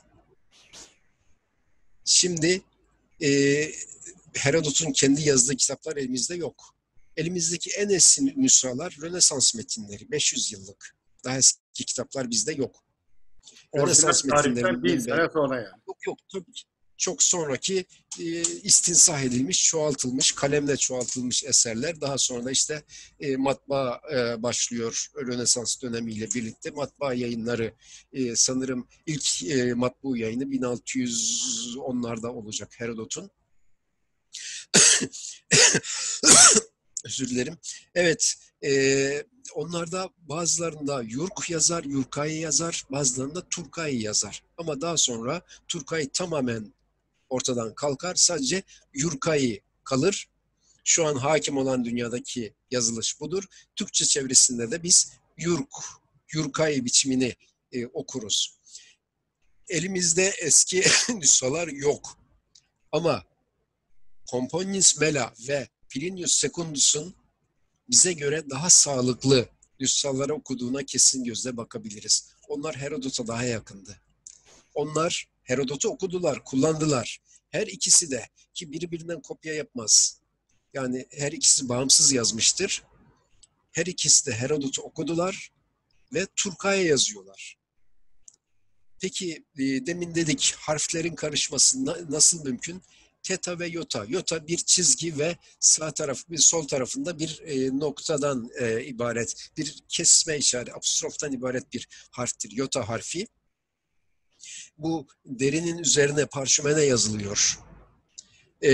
Şimdi e, Herodot'un kendi yazdığı kitaplar elimizde yok. Elimizdeki en eski nüshalar Rönesans metinleri, 500 yıllık. Daha eski kitaplar bizde yok. Orijinal Rönesans tarihten bin metinlerinden ve sene sonra yani. yok tabii ki çok sonraki istinsah edilmiş, çoğaltılmış, kalemle çoğaltılmış eserler. Daha sonra da işte matbaa başlıyor Rönesans dönemiyle birlikte. Matbaa yayınları sanırım ilk matbu yayını 1610'larda olacak Herodot'un. Özür dilerim. Evet, onlarda bazılarında Yurk yazar, Yurkay yazar, bazılarında Turkay yazar. Ama daha sonra Turkay tamamen ortadan kalkar. Sadece Yurkay kalır. Şu an hakim olan dünyadaki yazılış budur. Türkçe çevresinde de biz Yurkay biçimini okuruz. Elimizde eski nüshalar yok. Ama Componis Mela ve Plinius Secundus'un bize göre daha sağlıklı nüshaları okuduğuna kesin gözle bakabiliriz. Onlar Herodot'a daha yakındı. Onlar Herodot'u okudular, kullandılar. Her ikisi de, ki biri birinden kopya yapmaz. Yani her ikisi bağımsız yazmıştır. Her ikisi de Herodot'u okudular ve Turkaya yazıyorlar. Peki demin dedik harflerin karışması nasıl mümkün? Teta ve yota. Yota bir çizgi ve sol tarafında bir noktadan ibaret, bir kesme işareti, apostroftan ibaret bir harftir. Yota harfi. Bu derinin üzerine parşömene yazılıyor. E,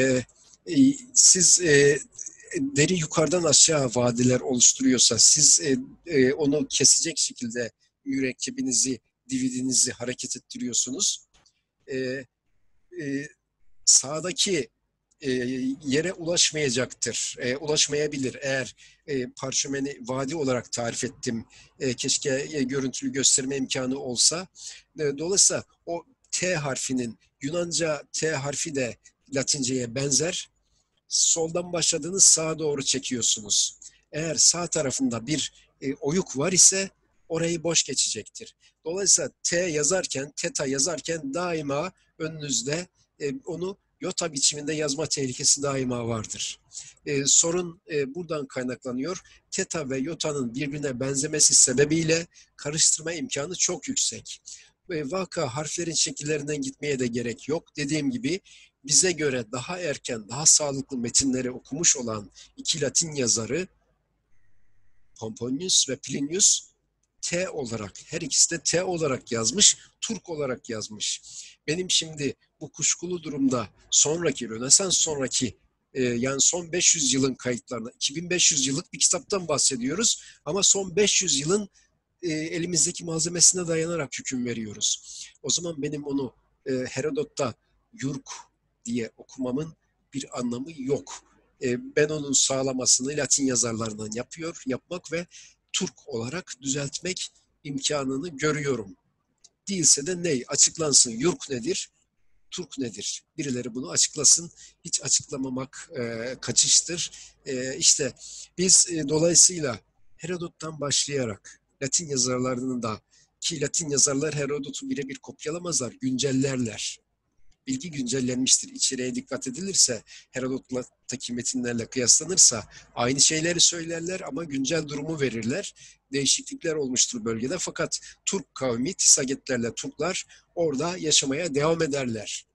Siz deri yukarıdan aşağı vadiler oluşturuyorsa siz onu kesecek şekilde mürekkebinizi, dividinizi hareket ettiriyorsunuz. E, e, Sağdaki yere ulaşmayacaktır. Ulaşmayabilir. Eğer parşömeni vadi olarak tarif ettim. Keşke görüntülü gösterme imkanı olsa. Dolayısıyla o T harfinin Yunanca T harfi de Latinceye benzer. Soldan başladığınız sağa doğru çekiyorsunuz. Eğer sağ tarafında bir oyuk var ise orayı boş geçecektir. Dolayısıyla T yazarken, teta yazarken daima önünüzde onu yota biçiminde yazma tehlikesi daima vardır. Sorun buradan kaynaklanıyor. Teta ve yota'nın birbirine benzemesi sebebiyle karıştırma imkanı çok yüksek. Vaka harflerin şekillerinden gitmeye de gerek yok. Dediğim gibi bize göre daha erken, daha sağlıklı metinleri okumuş olan iki Latin yazarı Pomponius ve Plinius T olarak, her ikisi de T olarak yazmış, Turk olarak yazmış. Benim şimdi bu kuşkulu durumda sonraki, Rönesans sonraki yani son 500 yılın kayıtlarına, 2500 yıllık bir kitaptan bahsediyoruz ama son 500 yılın elimizdeki malzemesine dayanarak hüküm veriyoruz. O zaman benim onu Herodot'ta Yurk diye okumamın bir anlamı yok. Ben onun sağlamasını Latin yazarlarından yapmak ve Türk olarak düzeltmek imkanını görüyorum. Değilse de ney? Açıklansın. Yurk nedir? Türk nedir? Birileri bunu açıklasın. Hiç açıklamamak kaçıştır. İşte biz dolayısıyla Herodot'tan başlayarak Latin yazarlarının da ki Latin yazarlar Herodot'u birebir kopyalamazlar, güncellerler. Bilgi güncellenmiştir. İçeriğe dikkat edilirse, Herodot'taki metinlerle kıyaslanırsa aynı şeyleri söylerler ama güncel durumu verirler. Değişiklikler olmuştur bölgede. Fakat Türk kavmi, Tisagetlerle Türkler orada yaşamaya devam ederler.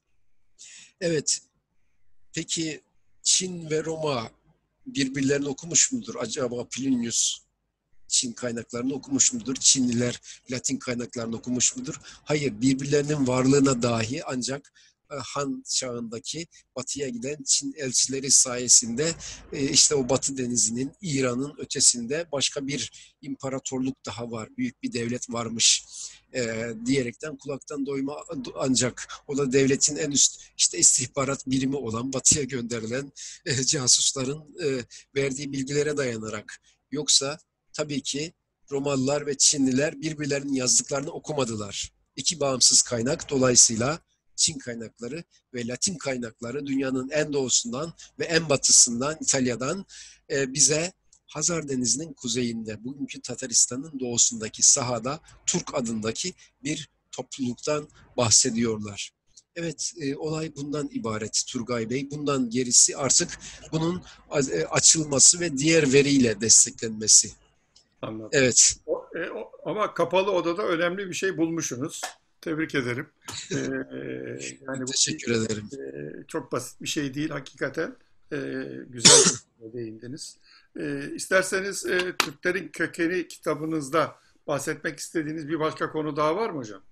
Evet, peki Çin ve Roma birbirlerini okumuş mudur? Acaba Plinius Çin kaynaklarını okumuş mudur? Çinliler Latin kaynaklarını okumuş mudur? Hayır, birbirlerinin varlığına dahi ancak Han çağındaki batıya giden Çin elçileri sayesinde işte o Batı Denizi'nin, İran'ın ötesinde başka bir imparatorluk daha var, büyük bir devlet varmış diyerekten kulaktan doyma ancak o da devletin en üst işte istihbarat birimi olan batıya gönderilen casusların verdiği bilgilere dayanarak yoksa tabii ki Romalılar ve Çinliler birbirlerinin yazdıklarını okumadılar. İki bağımsız kaynak dolayısıyla Çin kaynakları ve Latin kaynakları dünyanın en doğusundan ve en batısından İtalya'dan bize Hazar Denizi'nin kuzeyinde, bugünkü Tataristan'ın doğusundaki sahada Turk adındaki bir topluluktan bahsediyorlar. Evet, olay bundan ibaret Turgay Bey. Bundan gerisi artık bunun açılması ve diğer veriyle desteklenmesi. Anladım. Evet, Ama kapalı odada önemli bir şey bulmuşsunuz. Tebrik ederim. E, Yani bu teşekkür ederim. çok basit bir şey değil hakikaten. E, Güzel değindiniz. İsterseniz Türklerin Kökeni kitabınızda bahsetmek istediğiniz bir başka konu daha var mı hocam?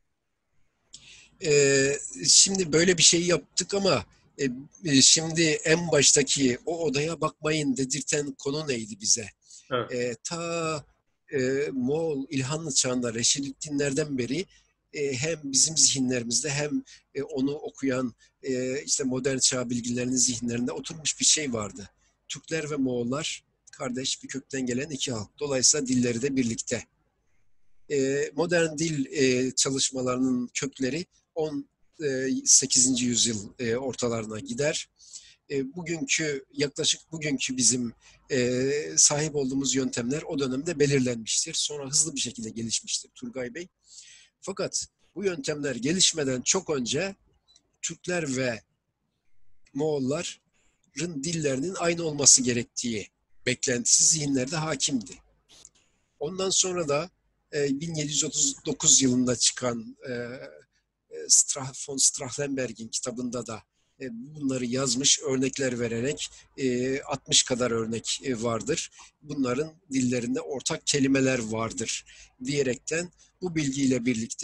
Şimdi böyle bir şey yaptık ama şimdi en baştaki o odaya bakmayın dedirten konu neydi bize? Evet. Ta Moğol İlhanlı çağında Reşidüddinlerden beri hem bizim zihinlerimizde hem onu okuyan işte modern çağ bilgilerinin zihinlerinde oturmuş bir şey vardı. Türkler ve Moğollar kardeş bir kökten gelen iki halk. Dolayısıyla dilleri de birlikte. Modern dil çalışmalarının kökleri 18. yüzyıl ortalarına gider. Yaklaşık bugünkü bizim sahip olduğumuz yöntemler o dönemde belirlenmiştir. Sonra hızlı bir şekilde gelişmiştir Turgay Bey. Fakat bu yöntemler gelişmeden çok önce Türkler ve Moğolların dillerinin aynı olması gerektiği beklentisi zihinlerde hakimdi. Ondan sonra da 1739 yılında çıkan von Strahlenberg'in kitabında da bunları yazmış, örnekler vererek 60 kadar örnek vardır. Bunların dillerinde ortak kelimeler vardır diyerekten bu bilgiyle birlikte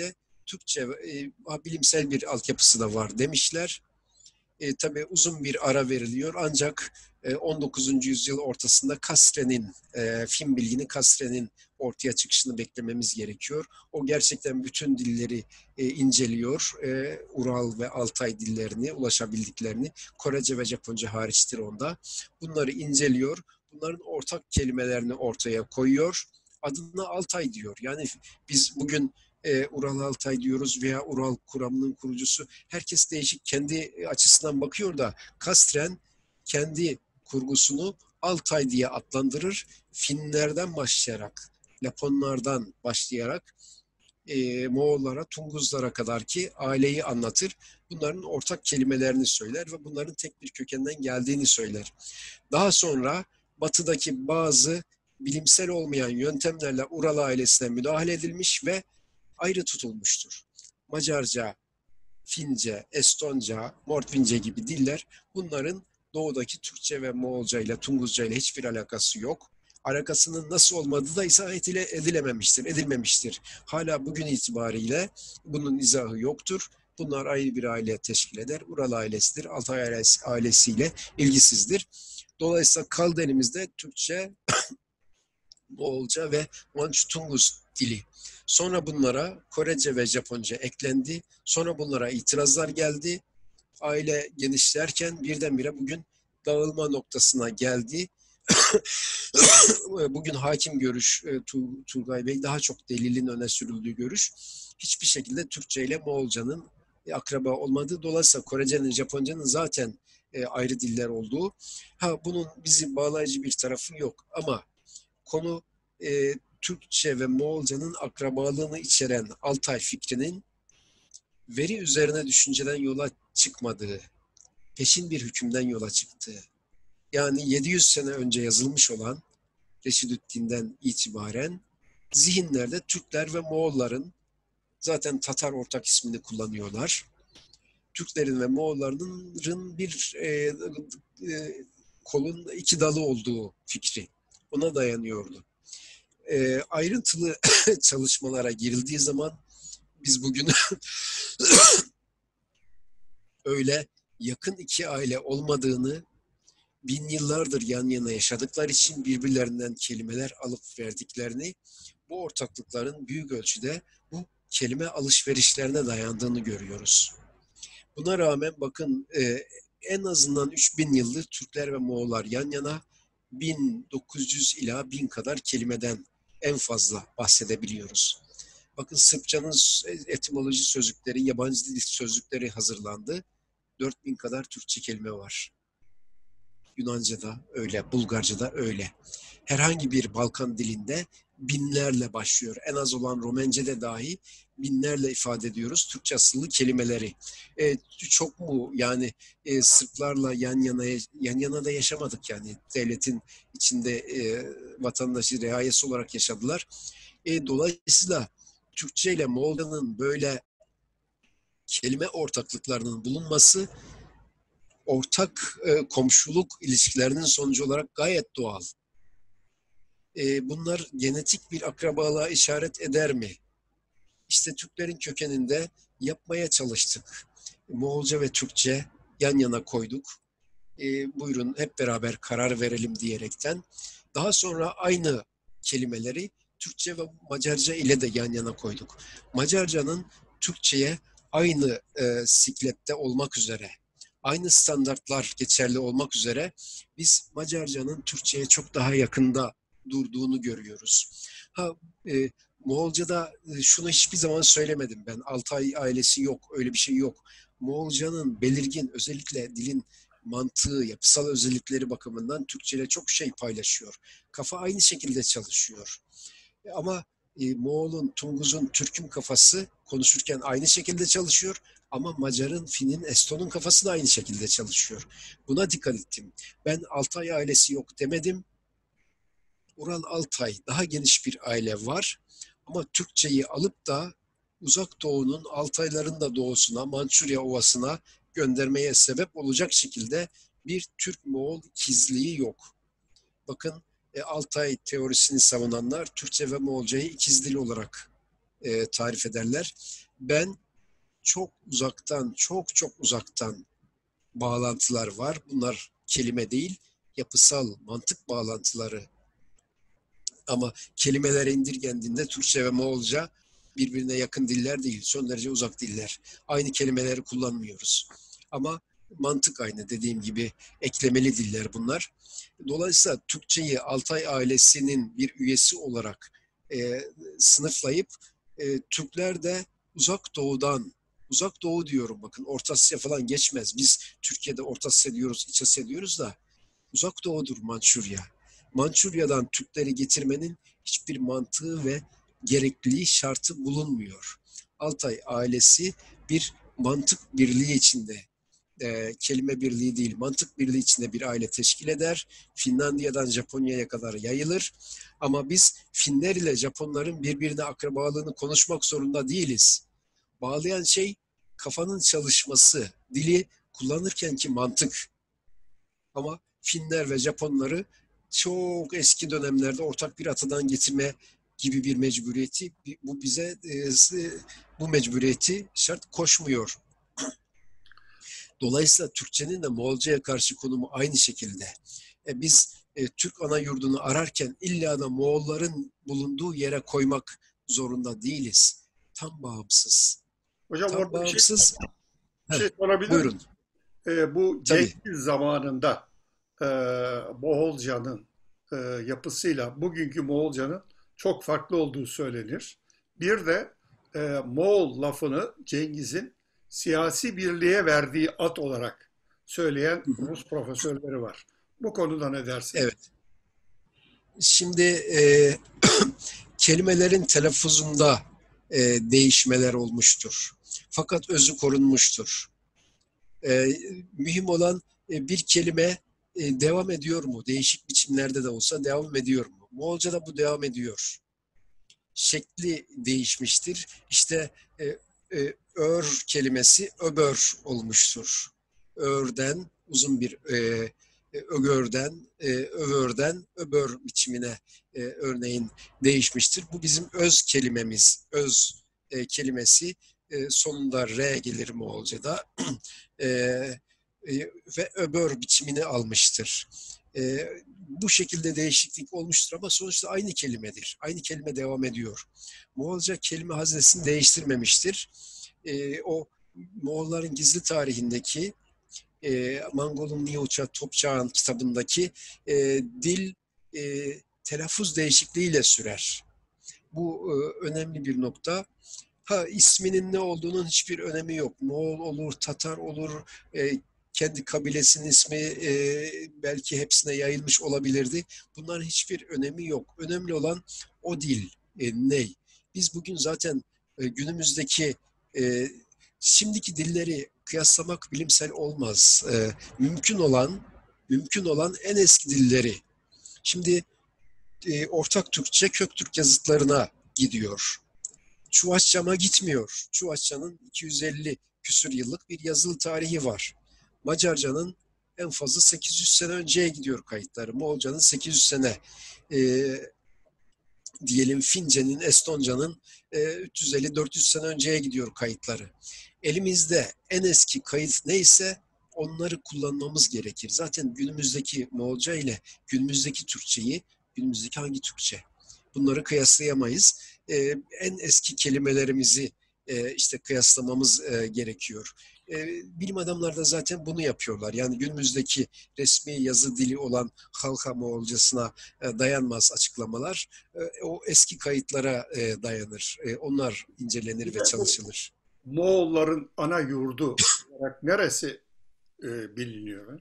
Türkçe bilimsel bir altyapısı da var demişler. Tabii uzun bir ara veriliyor ancak 19. yüzyıl ortasında Fin bilgini Castre'nin ortaya çıkışını beklememiz gerekiyor. O gerçekten bütün dilleri inceliyor. Ural ve Altay dillerini, ulaşabildiklerini, Korece ve Japonca hariçtir onda. Bunları inceliyor. Bunların ortak kelimelerini ortaya koyuyor. Adına Altay diyor. Yani biz bugün Ural Altay diyoruz veya Ural kuramının kurucusu. Herkes değişik kendi açısından bakıyor da Kastren kendi kurgusunu Altay diye adlandırır. Finlerden başlayarak, Laponlardan başlayarak Moğollara, Tunguzlara kadar ki aileyi anlatır. Bunların ortak kelimelerini söyler ve bunların tek bir kökenden geldiğini söyler. Daha sonra batıdaki bazı bilimsel olmayan yöntemlerle Ural ailesine müdahale edilmiş ve ayrı tutulmuştur. Macarca, Fince, Estonca, Mordvince gibi diller bunların doğudaki Türkçe ve Moğolca ile Tunguzca ile hiçbir alakası yok. Alakasının nasıl olmadığı da izah edilmemiştir. Hala bugün itibariyle bunun izahı yoktur. Bunlar ayrı bir aile teşkil eder. Ural ailesidir, Altay ailesiyle ilgisizdir. Dolayısıyla kaldı elimizde Türkçe, Moğolca ve Mançu-Tunguz dili. Sonra bunlara Korece ve Japonca eklendi. Sonra bunlara itirazlar geldi. Aile genişlerken birdenbire bugün dağılma noktasına geldi. Bugün hakim görüş Turgay Bey daha çok delilin öne sürüldüğü görüş. Hiçbir şekilde Türkçe ile Moğolcanın akraba olmadığı, dolayısıyla Korece'nin, Japonca'nın zaten ayrı diller olduğu. Bunun bizi bağlayıcı bir tarafı yok ama konu Türkçe ve Moğolcanın akrabalığını içeren Altay fikrinin veri üzerine düşünceden yola çıkmadığı, peşin bir hükümden yola çıktığı. Yani 700 sene önce yazılmış olan Reşidüddin'den itibaren zihinlerde Türkler ve Moğolların, zaten Tatar ortak ismini kullanıyorlar, Türklerin ve Moğolların bir kolun iki dalı olduğu fikri ona dayanıyordu. Ayrıntılı çalışmalara girildiği zaman biz bugün öyle yakın iki aile olmadığını, bin yıllardır yan yana yaşadıkları için birbirlerinden kelimeler alıp verdiklerini, bu ortaklıkların büyük ölçüde bu kelime alışverişlerine dayandığını görüyoruz. Buna rağmen bakın en azından 3000 yıldır Türkler ve Moğollar yan yana 1900 ila 1000 kadar kelimeden en fazla bahsedebiliyoruz. Bakın Sırpçanın etimoloji sözlükleri, yabancı dil sözlükleri hazırlandı. 4000 kadar Türkçe kelime var. Yunanca'da öyle, Bulgarca'da öyle. Herhangi bir Balkan dilinde binlerle başlıyor. En az olan Romence'de dahi binlerle ifade ediyoruz Türkçe asıllı kelimeleri. Çok mu yani Sırplarla yan yana da yaşamadık yani devletin içinde vatandaşı reayesi olarak yaşadılar. Dolayısıyla Türkçe ile Moğolcanın böyle kelime ortaklıklarının bulunması ortak komşuluk ilişkilerinin sonucu olarak gayet doğal. Bunlar genetik bir akrabalığa işaret eder mi? İşte Türklerin kökeninde yapmaya çalıştık. Moğolca ve Türkçe yan yana koyduk. Buyurun hep beraber karar verelim diyerekten. Daha sonra aynı kelimeleri Türkçe ve Macarca ile de yan yana koyduk. Macarcanın Türkçe'ye aynı siklette olmak üzere, aynı standartlar geçerli olmak üzere biz Macarcanın Türkçe'ye çok daha yakında durduğunu görüyoruz. Moğolca'da şunu hiçbir zaman söylemedim ben. Altay ailesi yok, öyle bir şey yok. Moğolcanın belirgin, özellikle dilin mantığı, yapısal özellikleri bakımından Türkçe ile çok şey paylaşıyor. Kafa aynı şekilde çalışıyor. Ama Moğol'un, Tunguz'un, Türk'ün kafası konuşurken aynı şekilde çalışıyor. Ama Macar'ın, Fin'in, Eston'un kafası da aynı şekilde çalışıyor. Buna dikkat ettim. Ben Altay ailesi yok demedim. Ural Altay daha geniş bir aile var. Ama Türkçeyi alıp da Uzak Doğu'nun Altayların da doğusuna, Mançurya Ovası'na göndermeye sebep olacak şekilde bir Türk-Moğol ikizliği yok. Bakın Altay teorisini savunanlar Türkçe ve Moğolcayı ikiz dil olarak tarif ederler. Ben çok uzaktan, çok çok uzaktan bağlantılar var. Bunlar kelime değil, yapısal, mantık bağlantıları. Ama kelimelere indirgendiğinde Türkçe ve Moğolca birbirine yakın diller değil, son derece uzak diller. Aynı kelimeleri kullanmıyoruz. Ama mantık aynı, dediğim gibi eklemeli diller bunlar. Dolayısıyla Türkçeyi Altay ailesinin bir üyesi olarak sınıflayıp Türkler de uzak doğudan, uzak doğu diyorum bakın, Orta Asya falan geçmez. Biz Türkiye'de Orta Asya diyoruz, İç Asya diyoruz da uzak doğudur Mançurya. Mançurya'dan Türkleri getirmenin hiçbir mantığı ve gerekliliği, şartı bulunmuyor. Altay ailesi bir mantık birliği içinde, kelime birliği değil, mantık birliği içinde bir aile teşkil eder. Finlandiya'dan Japonya'ya kadar yayılır. Ama biz Finler ile Japonların birbirine akrabalığını konuşmak zorunda değiliz. Bağlayan şey kafanın çalışması, dili kullanırkenki mantık. Ama Finler ve Japonları çok eski dönemlerde ortak bir atadan getirme gibi bir mecburiyeti, bu bize bu mecburiyeti şart koşmuyor. Dolayısıyla Türkçenin de Moğolca'ya karşı konumu aynı şekilde. Biz Türk ana yurdunu ararken illa da Moğolların bulunduğu yere koymak zorunda değiliz. Tam bağımsız. Hocam Tam orada bağımsız. bir Heh, şey sorabilir miyim? buyurun. Bu Tabii. Cengiz zamanında e, Moğolcanın yapısıyla bugünkü Moğolcanın çok farklı olduğu söylenir. Bir de Moğol lafını Cengiz'in siyasi birliğe verdiği ad olarak söyleyen Hı hı. Rus profesörleri var. Bu konuda ne dersiniz? Evet. Şimdi kelimelerin telaffuzunda değişmeler olmuştur. Fakat özü korunmuştur. Mühim olan bir kelime devam ediyor mu? Değişik biçimlerde de olsa devam ediyor mu? Moğolca'da bu devam ediyor. Şekli değişmiştir. İşte ör kelimesi öbör olmuştur. Örden uzun bir ögörden, övörden öbör biçimine örneğin değişmiştir. Bu bizim öz kelimemiz. Öz kelimesi sonunda R gelir Moğolca'da. e, ve öbör biçimini almıştır. Bu şekilde değişiklik olmuştur ama sonuçta aynı kelimedir. Aynı kelime devam ediyor. Moğolca kelime haznesini değiştirmemiştir. O Moğolların gizli tarihindeki Mangol'un Niuça Topçağan kitabındaki dil telaffuz değişikliğiyle sürer. Bu önemli bir nokta. İsminin ne olduğunun hiçbir önemi yok. Moğol olur, Tatar olur, kendi kabilesinin ismi belki hepsine yayılmış olabilirdi. Bunların hiçbir önemi yok. Önemli olan o dil ne? Biz bugün zaten günümüzdeki e, şimdiki dilleri kıyaslamak bilimsel olmaz. Mümkün olan en eski dilleri. Şimdi ortak Türkçe Köktürk yazıtlarına gidiyor. Çuvaşçam'a gitmiyor. Çuvaşça'nın 250 küsür yıllık bir yazılı tarihi var. Macarca'nın en fazla 800 sene önceye gidiyor kayıtları. Moğolca'nın 800 sene, e, diyelim Fince'nin, Estonca'nın 350-400 sene önceye gidiyor kayıtları. Elimizde en eski kayıt neyse onları kullanmamız gerekir. Zaten günümüzdeki Moğolca ile günümüzdeki Türkçeyi, günümüzdeki hangi Türkçe? Bunları kıyaslayamayız. En eski kelimelerimizi işte kıyaslamamız gerekiyor. Bilim adamları da zaten bunu yapıyorlar. Yani günümüzdeki resmi yazı dili olan Halka Moğolcasına dayanmaz açıklamalar. O eski kayıtlara dayanır. Onlar incelenir Bir ve de bu çalışılır. Moğolların ana yurdu olarak neresi biliniyor?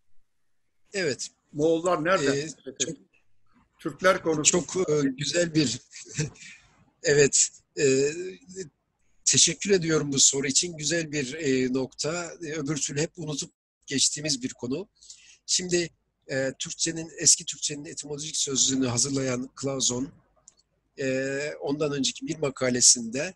Evet, Moğollar nereden e, çok fethetmiş? Türkler konusunda çok güzel bir evet. Teşekkür ediyorum bu soru için. Güzel bir nokta. Öbür türlü hep unutup geçtiğimiz bir konu. Şimdi eski Türkçenin etimolojik sözlüğünü hazırlayan Clauson, ondan önceki bir makalesinde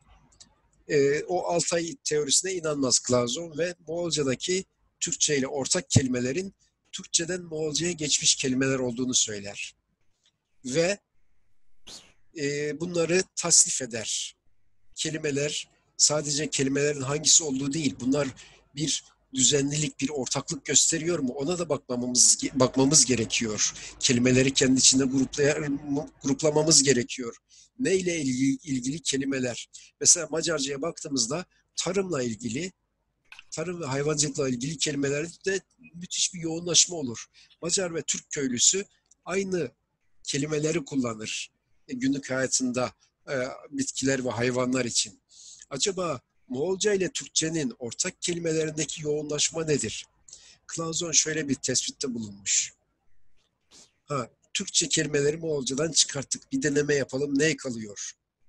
o Altay teorisine inanmaz Clauson ve Moğolca'daki Türkçe ile ortak kelimelerin Türkçeden Moğolca'ya geçmiş kelimeler olduğunu söyler. Ve bunları tasnif eder. kelimeler sadece kelimelerin hangisi olduğu değil. Bunlar bir düzenlilik, bir ortaklık gösteriyor mu? Ona da bakmamız gerekiyor. Kelimeleri kendi içinde gruplamamız gerekiyor. Ne ile ilgili kelimeler? Mesela Macarca'ya baktığımızda tarımla ilgili, tarım ve hayvancılıkla ilgili kelimelerde müthiş bir yoğunlaşma olur. Macar ve Türk köylüsü aynı kelimeleri kullanır günlük hayatında bitkiler ve hayvanlar için. Acaba Moğolca ile Türkçenin ortak kelimelerindeki yoğunlaşma nedir? Clauson şöyle bir tespitte bulunmuş. Türkçe kelimeleri Moğolcadan çıkarttık. Bir deneme yapalım. Ne kalıyor?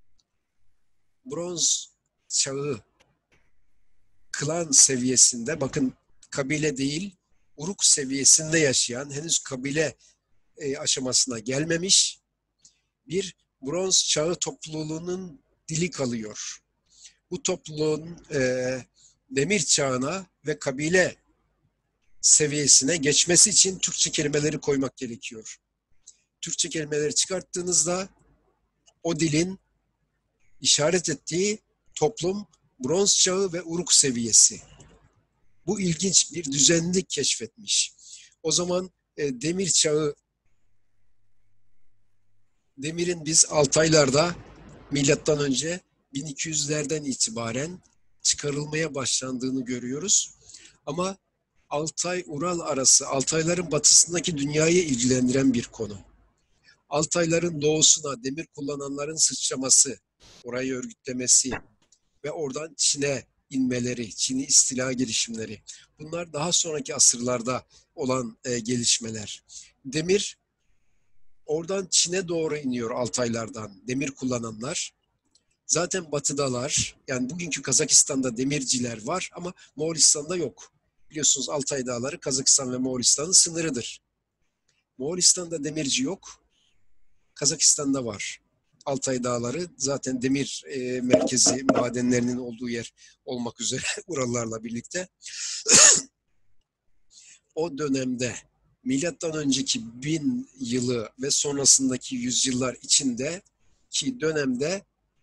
Bronz çağı klan seviyesinde, bakın kabile değil, uruk seviyesinde yaşayan, henüz kabile aşamasına gelmemiş bir bronz çağı topluluğunun dili kalıyor. Bu topluluğun demir çağına ve kabile seviyesine geçmesi için Türkçe kelimeleri koymak gerekiyor. Türkçe kelimeleri çıkarttığınızda o dilin işaret ettiği toplum bronz çağı ve uruk seviyesi. Bu ilginç bir düzenlilik keşfetmiş. O zaman demir çağı, demirin biz Altaylarda milattan önce 1200'lerden itibaren çıkarılmaya başlandığını görüyoruz. Ama Altay-Ural arası, Altayların batısındaki dünyayı ilgilendiren bir konu. Altayların doğusuna demir kullananların sıçraması, orayı örgütlemesi ve oradan Çin'e inmeleri, Çin'i istila girişimleri. Bunlar daha sonraki asırlarda olan gelişmeler. Demir oradan Çin'e doğru iniyor Altaylardan, demir kullananlar. Zaten batıdalar, yani bugünkü Kazakistan'da demirciler var ama Moğolistan'da yok. Biliyorsunuz Altay Dağları Kazakistan ve Moğolistan'ın sınırıdır. Moğolistan'da demirci yok, Kazakistan'da var. Altay Dağları zaten demir merkezi madenlerinin olduğu yer olmak üzere Urallarla birlikte. O dönemde milattan önceki 1000 yılı ve sonrasındaki yüzyıllar içinde ki dönemde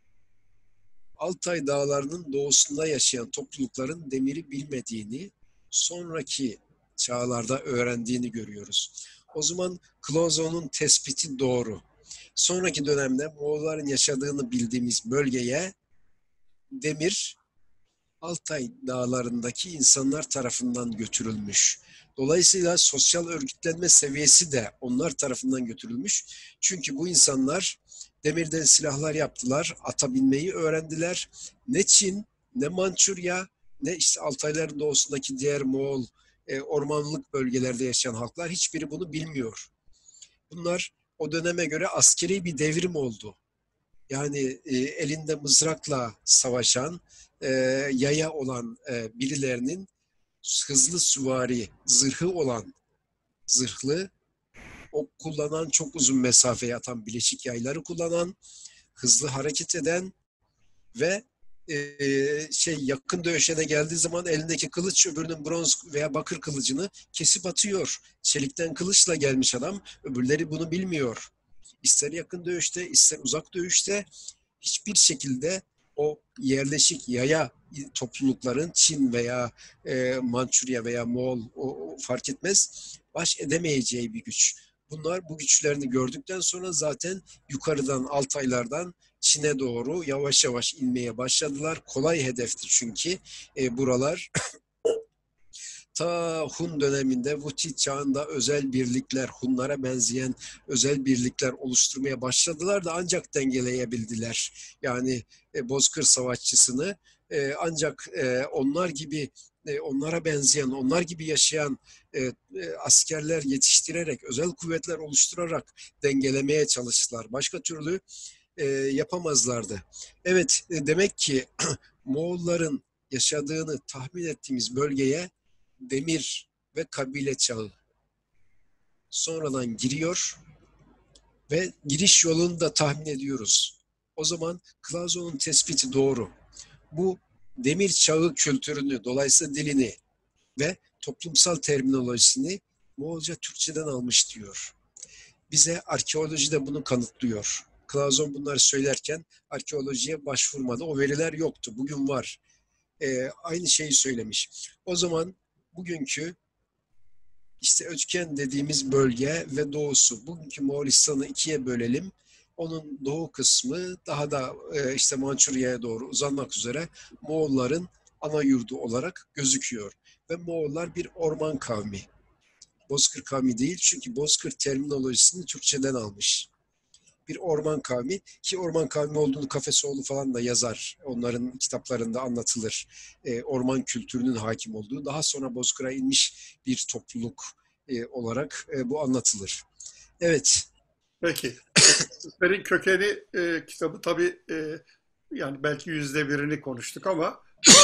Altay Dağları'nın doğusunda yaşayan toplulukların demiri bilmediğini, sonraki çağlarda öğrendiğini görüyoruz. O zaman Clause'un tespiti doğru. Sonraki dönemde Moğolların yaşadığını bildiğimiz bölgeye demir Altay Dağları'ndaki insanlar tarafından götürülmüş. Dolayısıyla sosyal örgütlenme seviyesi de onlar tarafından götürülmüş. Çünkü bu insanlar demirden silahlar yaptılar, ata binmeyi öğrendiler. Ne Çin, ne Mançurya, ne işte Altayların doğusundaki diğer Moğol ormanlık bölgelerde yaşayan halklar hiçbiri bunu bilmiyor. Bunlar o döneme göre askeri bir devrim oldu. Yani elinde mızrakla savaşan, yaya olan birilerinin hızlı süvari, zırhı olan, zırhlı, ok kullanan, çok uzun mesafeye atan bileşik yayları kullanan, hızlı hareket eden ve yakın dövüşe de geldiği zaman elindeki kılıç öbürünün bronz veya bakır kılıcını kesip atıyor. Çelikten kılıçla gelmiş adam, öbürleri bunu bilmiyor. İster yakın dövüşte, ister uzak dövüşte hiçbir şekilde o yerleşik yaya toplulukların Çin veya Mançurya veya Moğol o fark etmez baş edemeyeceği bir güç. Bunlar bu güçlerini gördükten sonra zaten yukarıdan Altaylardan Çin'e doğru yavaş yavaş inmeye başladılar. Kolay hedefti çünkü buralar. Ta Hun döneminde Vuti çağında özel birlikler, Hunlara benzeyen özel birlikler oluşturmaya başladılar da ancak dengeleyebildiler. Yani Bozkır Savaşçısını ancak onlar gibi onlara benzeyen, onlar gibi yaşayan askerler yetiştirerek, özel kuvvetler oluşturarak dengelemeye çalıştılar. Başka türlü yapamazlardı. Evet, demek ki Moğolların yaşadığını tahmin ettiğimiz bölgeye demir ve kabile çağı sonradan giriyor ve giriş yolunu da tahmin ediyoruz. O zaman Clause'un tespiti doğru. Bu demir çağı kültürünü, dolayısıyla dilini ve toplumsal terminolojisini Moğolca Türkçeden almış diyor. Bize arkeoloji de bunu kanıtlıyor. Clauson bunları söylerken arkeolojiye başvurmadı. O veriler yoktu. Bugün var. Aynı şeyi söylemiş. O zaman bugünkü işte Ötken dediğimiz bölge ve doğusu. Bugünkü Moğolistan'ı ikiye bölelim. Onun doğu kısmı daha da işte Mançurya'ya doğru uzanmak üzere Moğolların ana yurdu olarak gözüküyor. Ve Moğollar bir orman kavmi. Bozkır kavmi değil, çünkü Bozkır terminolojisini Türkçeden almış. Bir orman kavmi, ki orman kavmi olduğunu Kafesoğlu falan da yazar. Onların kitaplarında anlatılır. Orman kültürünün hakim olduğu, daha sonra Bozkır'a inmiş bir topluluk olarak bu anlatılır. Evet, Peki. Türklerin Kökeni kitabı tabii yani belki %1'ini konuştuk ama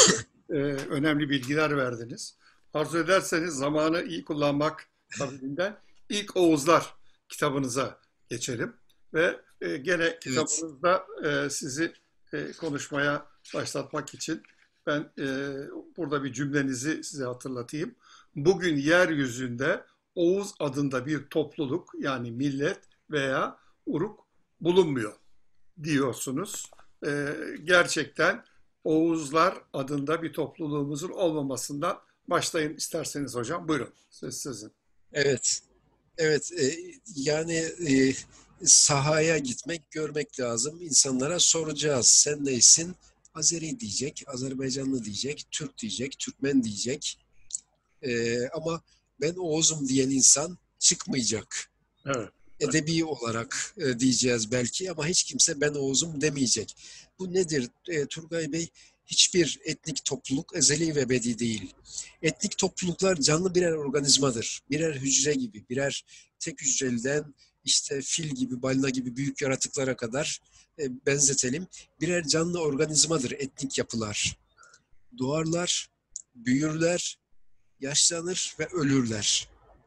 önemli bilgiler verdiniz. Arzu ederseniz zamanı iyi kullanmak kabiliğinden ilk Oğuzlar kitabınıza geçelim. Ve gene evet, kitabınızda sizi konuşmaya başlatmak için ben burada bir cümlenizi size hatırlatayım. Bugün yeryüzünde Oğuz adında bir topluluk, yani millet veya uruk bulunmuyor diyorsunuz. Gerçekten Oğuzlar adında bir topluluğumuzun olmamasından başlayın isterseniz hocam. Buyurun, söz sizin. evet, evet. Yani sahaya gitmek, görmek lazım. İnsanlara soracağız. Sen neysin? Azeri diyecek, Azerbaycanlı diyecek, Türk diyecek, Türkmen diyecek. Ama ben Oğuz'um diyen insan çıkmayacak. Evet, Edebi olarak diyeceğiz belki, ama hiç kimse ben Oğuz'um demeyecek. Bu nedir Turgay Bey? Hiçbir etnik topluluk ezeli ve ebedi değil. Etnik topluluklar canlı birer organizmadır. Birer hücre gibi, birer tek hücreliden işte fil gibi, balina gibi büyük yaratıklara kadar benzetelim. Birer canlı organizmadır etnik yapılar. Doğarlar, büyürler, yaşlanır ve ölürler.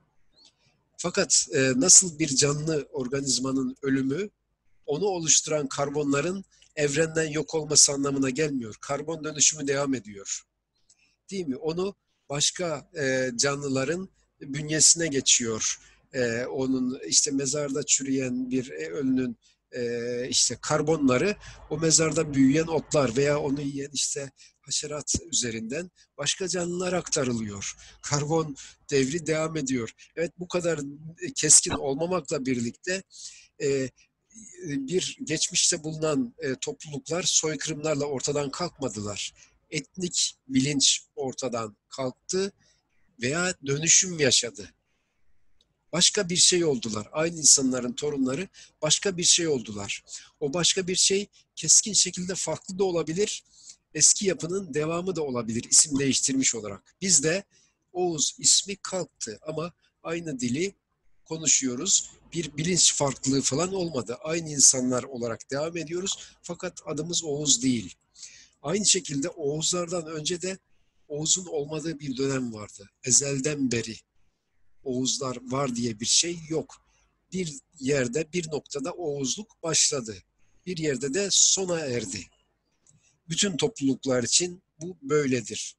Fakat nasıl bir canlı organizmanın ölümü onu oluşturan karbonların evrenden yok olması anlamına gelmiyor. Karbon dönüşümü devam ediyor. Değil mi? Onu başka canlıların bünyesine geçiyor. Onun işte mezarda çürüyen bir ölünün işte karbonları o mezarda büyüyen otlar veya onu yiyen işte haşerat üzerinden başka canlılara aktarılıyor. Karbon devri devam ediyor. Evet, bu kadar keskin olmamakla birlikte e, bir geçmişte bulunan topluluklar soykırımlarla ortadan kalkmadılar. Etnik bilinç ortadan kalktı veya dönüşüm yaşadı. Başka bir şey oldular. Aynı insanların torunları başka bir şey oldular. O başka bir şey keskin şekilde farklı da olabilir. Eski yapının devamı da olabilir, isim değiştirmiş olarak. Bizde Oğuz ismi kalktı ama aynı dili konuşuyoruz. Bir bilinç farklılığı falan olmadı. Aynı insanlar olarak devam ediyoruz. Fakat adımız Oğuz değil. Aynı şekilde Oğuzlardan önce de Oğuz'un olmadığı bir dönem vardı. Ezelden beri Oğuzlar var diye bir şey yok. Bir yerde, bir noktada Oğuzluk başladı. Bir yerde de sona erdi. Bütün topluluklar için bu böyledir.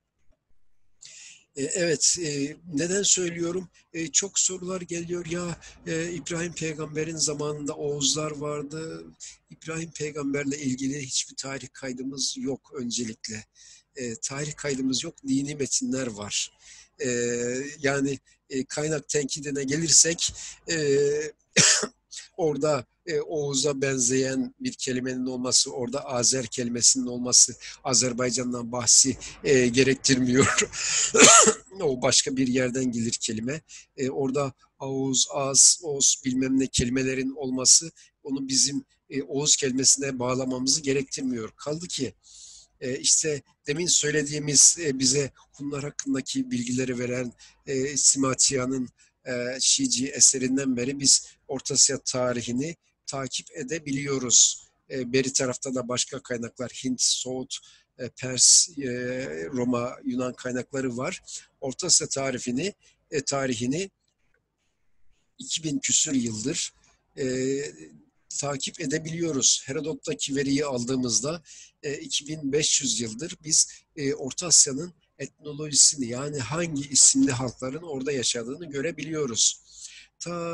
Evet, neden söylüyorum? Çok sorular geliyor ya, İbrahim Peygamber'in zamanında Oğuzlar vardı. İbrahim Peygamber'le ilgili hiçbir tarih kaydımız yok öncelikle. Tarih kaydımız yok, dini metinler var. E, Yani kaynak tenkidine gelirsek, e, orada Oğuz'a benzeyen bir kelimenin olması, orada Azer kelimesinin olması Azerbaycan'dan bahsi gerektirmiyor. O başka bir yerden gelir kelime. Orada Ağuz, Az, Oğuz bilmem ne kelimelerin olması onu bizim Oğuz kelimesine bağlamamızı gerektirmiyor. Kaldı ki işte demin söylediğimiz bize Hunlar hakkındaki bilgileri veren Simatia'nın Şici eserinden beri biz Orta Asya tarihini takip edebiliyoruz. Beri tarafta da başka kaynaklar, Hint, Soğut, Pers, Roma, Yunan kaynakları var. Orta Asya tarihini 2000 küsur yıldır e, takip edebiliyoruz. Herodot'taki veriyi aldığımızda 2500 yıldır biz Orta Asya'nın etnolojisini, yani hangi isimli halkların orada yaşadığını görebiliyoruz. Ta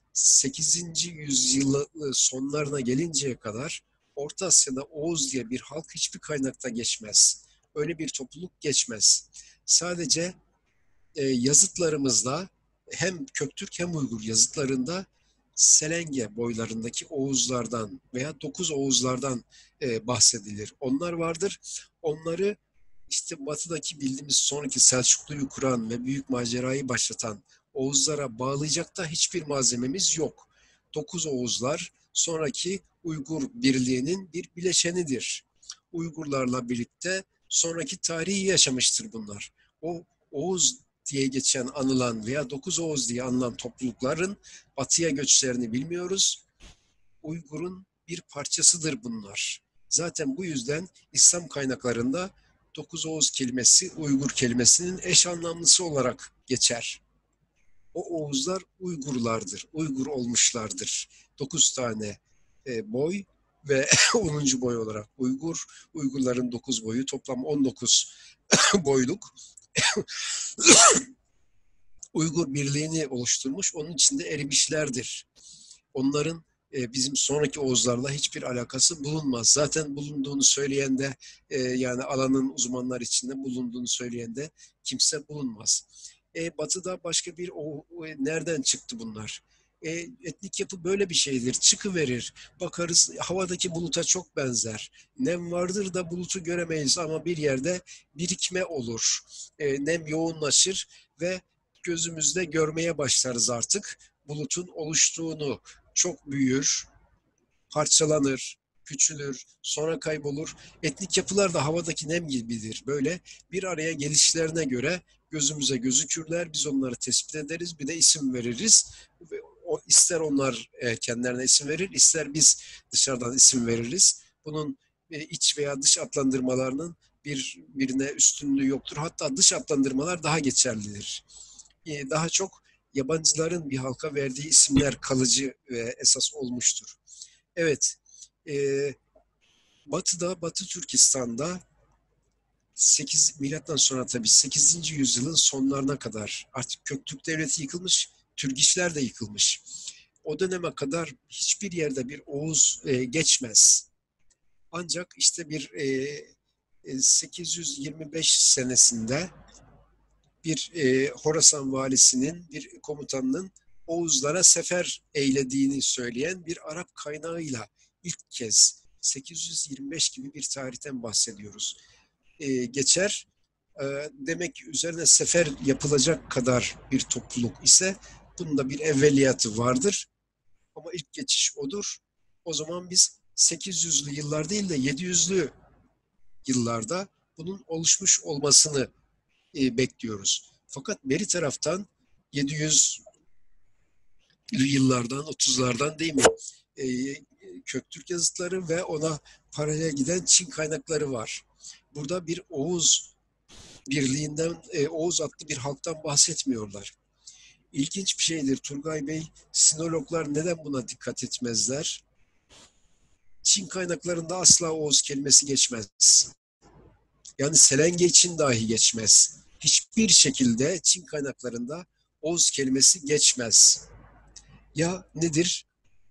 8. yüzyıl sonlarına gelinceye kadar Orta Asya'da Oğuz diye bir halk hiçbir kaynakta geçmez. Öyle bir topluluk geçmez. Sadece yazıtlarımızda hem Köktürk hem Uygur yazıtlarında Selenge boylarındaki Oğuzlardan veya Dokuz Oğuzlardan bahsedilir. Onlar vardır. Onları işte batıdaki bildiğimiz sonraki Selçuklu'yu kuran ve büyük macerayı başlatan Oğuzlara bağlayacak da hiçbir malzememiz yok. Dokuz Oğuzlar sonraki Uygur birliğinin bir bileşenidir. Uygurlarla birlikte sonraki tarihi yaşamıştır bunlar. O Oğuz diye geçen anılan veya Dokuz Oğuz diye anılan toplulukların batıya göçlerini bilmiyoruz. Uygur'un bir parçasıdır bunlar. Zaten bu yüzden İslam kaynaklarında Dokuz Oğuz kelimesi Uygur kelimesinin eş anlamlısı olarak geçer. O Oğuzlar Uygurlardır, Uygur olmuşlardır. 9 tane boy ve 10. boy olarak Uygur, Uygurların 9 boyu toplam 19 boyluk Uygur birliğini oluşturmuş, onun içinde erimişlerdir. Onların bizim sonraki Oğuzlarla hiçbir alakası bulunmaz. Zaten bulunduğunu söyleyen de yani alanın uzmanlar içinde bulunduğunu söyleyen de kimse bulunmaz. Batı'da başka bir nereden çıktı bunlar? Etnik yapı böyle bir şeydir. Çıkıverir. Bakarız havadaki buluta çok benzer. Nem vardır da bulutu göremeyiz ama bir yerde birikme olur. Nem yoğunlaşır ve gözümüzde görmeye başlarız artık bulutun oluştuğunu. Çok büyür, parçalanır, küçülür, sonra kaybolur. Etnik yapılar da havadaki nem gibidir. Böyle bir araya gelişlerine göre gözümüze gözükürler. Biz onları tespit ederiz. Bir de isim veririz. O, ister onlar kendilerine isim verir, ister biz dışarıdan isim veririz. Bunun iç veya dış adlandırmalarının birbirine üstünlüğü yoktur. Hatta dış adlandırmalar daha geçerlidir. Daha çok yabancıların bir halka verdiği isimler kalıcı ve esas olmuştur. Evet, e, Batı'da, Batı Türkistan'da 8 milattan sonra tabii 8. yüzyılın sonlarına kadar artık Köktürk Devleti yıkılmış, Türgişler de yıkılmış. O döneme kadar hiçbir yerde bir Oğuz geçmez. Ancak işte bir 825 senesinde bir Horasan valisinin, bir komutanının Oğuzlara sefer eylediğini söyleyen bir Arap kaynağıyla ilk kez 825 gibi bir tarihten bahsediyoruz. Geçer. Demek ki üzerine sefer yapılacak kadar bir topluluk ise bunun da bir evveliyatı vardır. Ama ilk geçiş odur. O zaman biz 800'lü yıllar değil de 700'lü yıllarda bunun oluşmuş olmasını bekliyoruz. Fakat beri taraftan 700'lü yıllardan, 30'lardan değil mi? E, Köktürk yazıtları ve ona paralel giden Çin kaynakları var. Burada bir Oğuz birliğinden, Oğuz adlı bir halktan bahsetmiyorlar. İlginç bir şeydir Turgay Bey. Sinologlar neden buna dikkat etmezler? Çin kaynaklarında asla Oğuz kelimesi geçmez. Yani Selenge için dahi geçmez. Hiçbir şekilde Çin kaynaklarında Oğuz kelimesi geçmez. Ya nedir?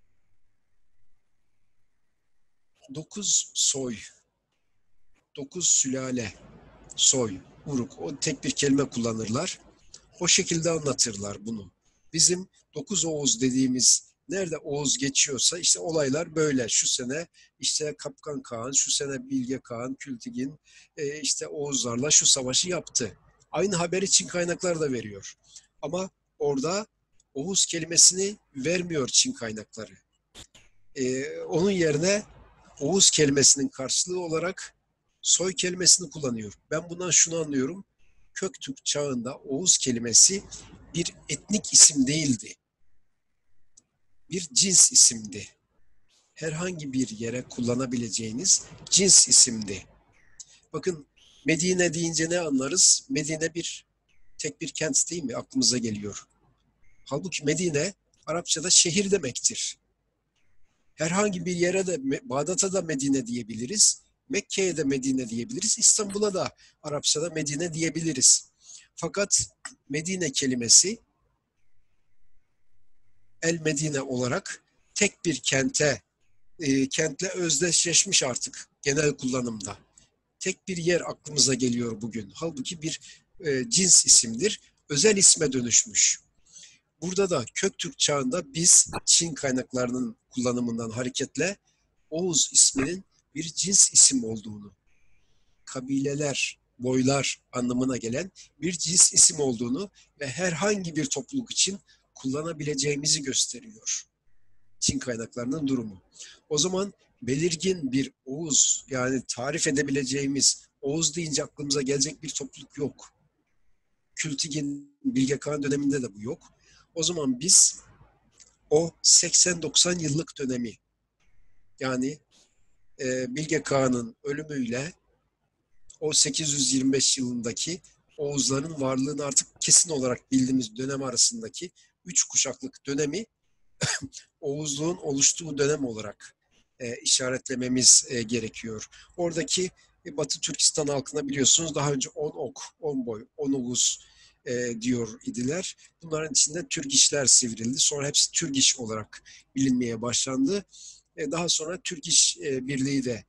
9 soy, 9 sülale, soy, uruk. O tek bir kelime kullanırlar. O şekilde anlatırlar bunu. Bizim 9 Oğuz dediğimiz nerede Oğuz geçiyorsa işte olaylar böyle. Şu sene işte Kapkan Kağan, şu sene Bilge Kağan, Kültigin işte Oğuzlarla şu savaşı yaptı. Aynı haberi Çin kaynakları da veriyor. Ama orada Oğuz kelimesini vermiyor Çin kaynakları. Onun yerine Oğuz kelimesinin karşılığı olarak soy kelimesini kullanıyor. Ben bundan şunu anlıyorum. Köktürk çağında Oğuz kelimesi bir etnik isim değildi. Bir cins isimdi. Herhangi bir yere kullanabileceğiniz cins isimdi. Bakın Medine deyince ne anlarız? Medine tek bir kent değil mi? Aklımıza geliyor. Halbuki Medine Arapçada şehir demektir. Herhangi bir yere de Bağdat'a da Medine diyebiliriz. Mekke'ye de Medine diyebiliriz. İstanbul'a da Arapçada Medine diyebiliriz. Fakat Medine kelimesi El Medine olarak tek bir kentle özdeşleşmiş artık genel kullanımda. Tek bir yer aklımıza geliyor bugün. Halbuki bir cins isimdir. Özel isme dönüşmüş. Burada da Köktürk çağında biz Çin kaynaklarının kullanımından hareketle Oğuz isminin bir cins isim olduğunu, kabileler, boylar anlamına gelen bir cins isim olduğunu ve herhangi bir topluluk için kullanabileceğimizi gösteriyor Çin kaynaklarının durumu. O zaman belirgin bir Oğuz, yani tarif edebileceğimiz, Oğuz deyince aklımıza gelecek bir topluluk yok. Kültigin, Bilge Kağan döneminde de bu yok. O zaman biz o 80-90 yıllık dönemi, yani Bilge Kağan'ın ölümüyle o 825 yılındaki Oğuzların varlığını artık kesin olarak bildiğimiz dönem arasındaki 3 kuşaklık dönemi Oğuzluğun oluştuğu dönem olarak işaretlememiz gerekiyor. Oradaki Batı Türkistan halkına biliyorsunuz daha önce 10 ok, 10 boy, 10 Oğuz diyor idiler. Bunların içinde Türgişler sivrildi. Sonra hepsi Türgiş olarak bilinmeye başlandı. Daha sonra Türgiş Birliği de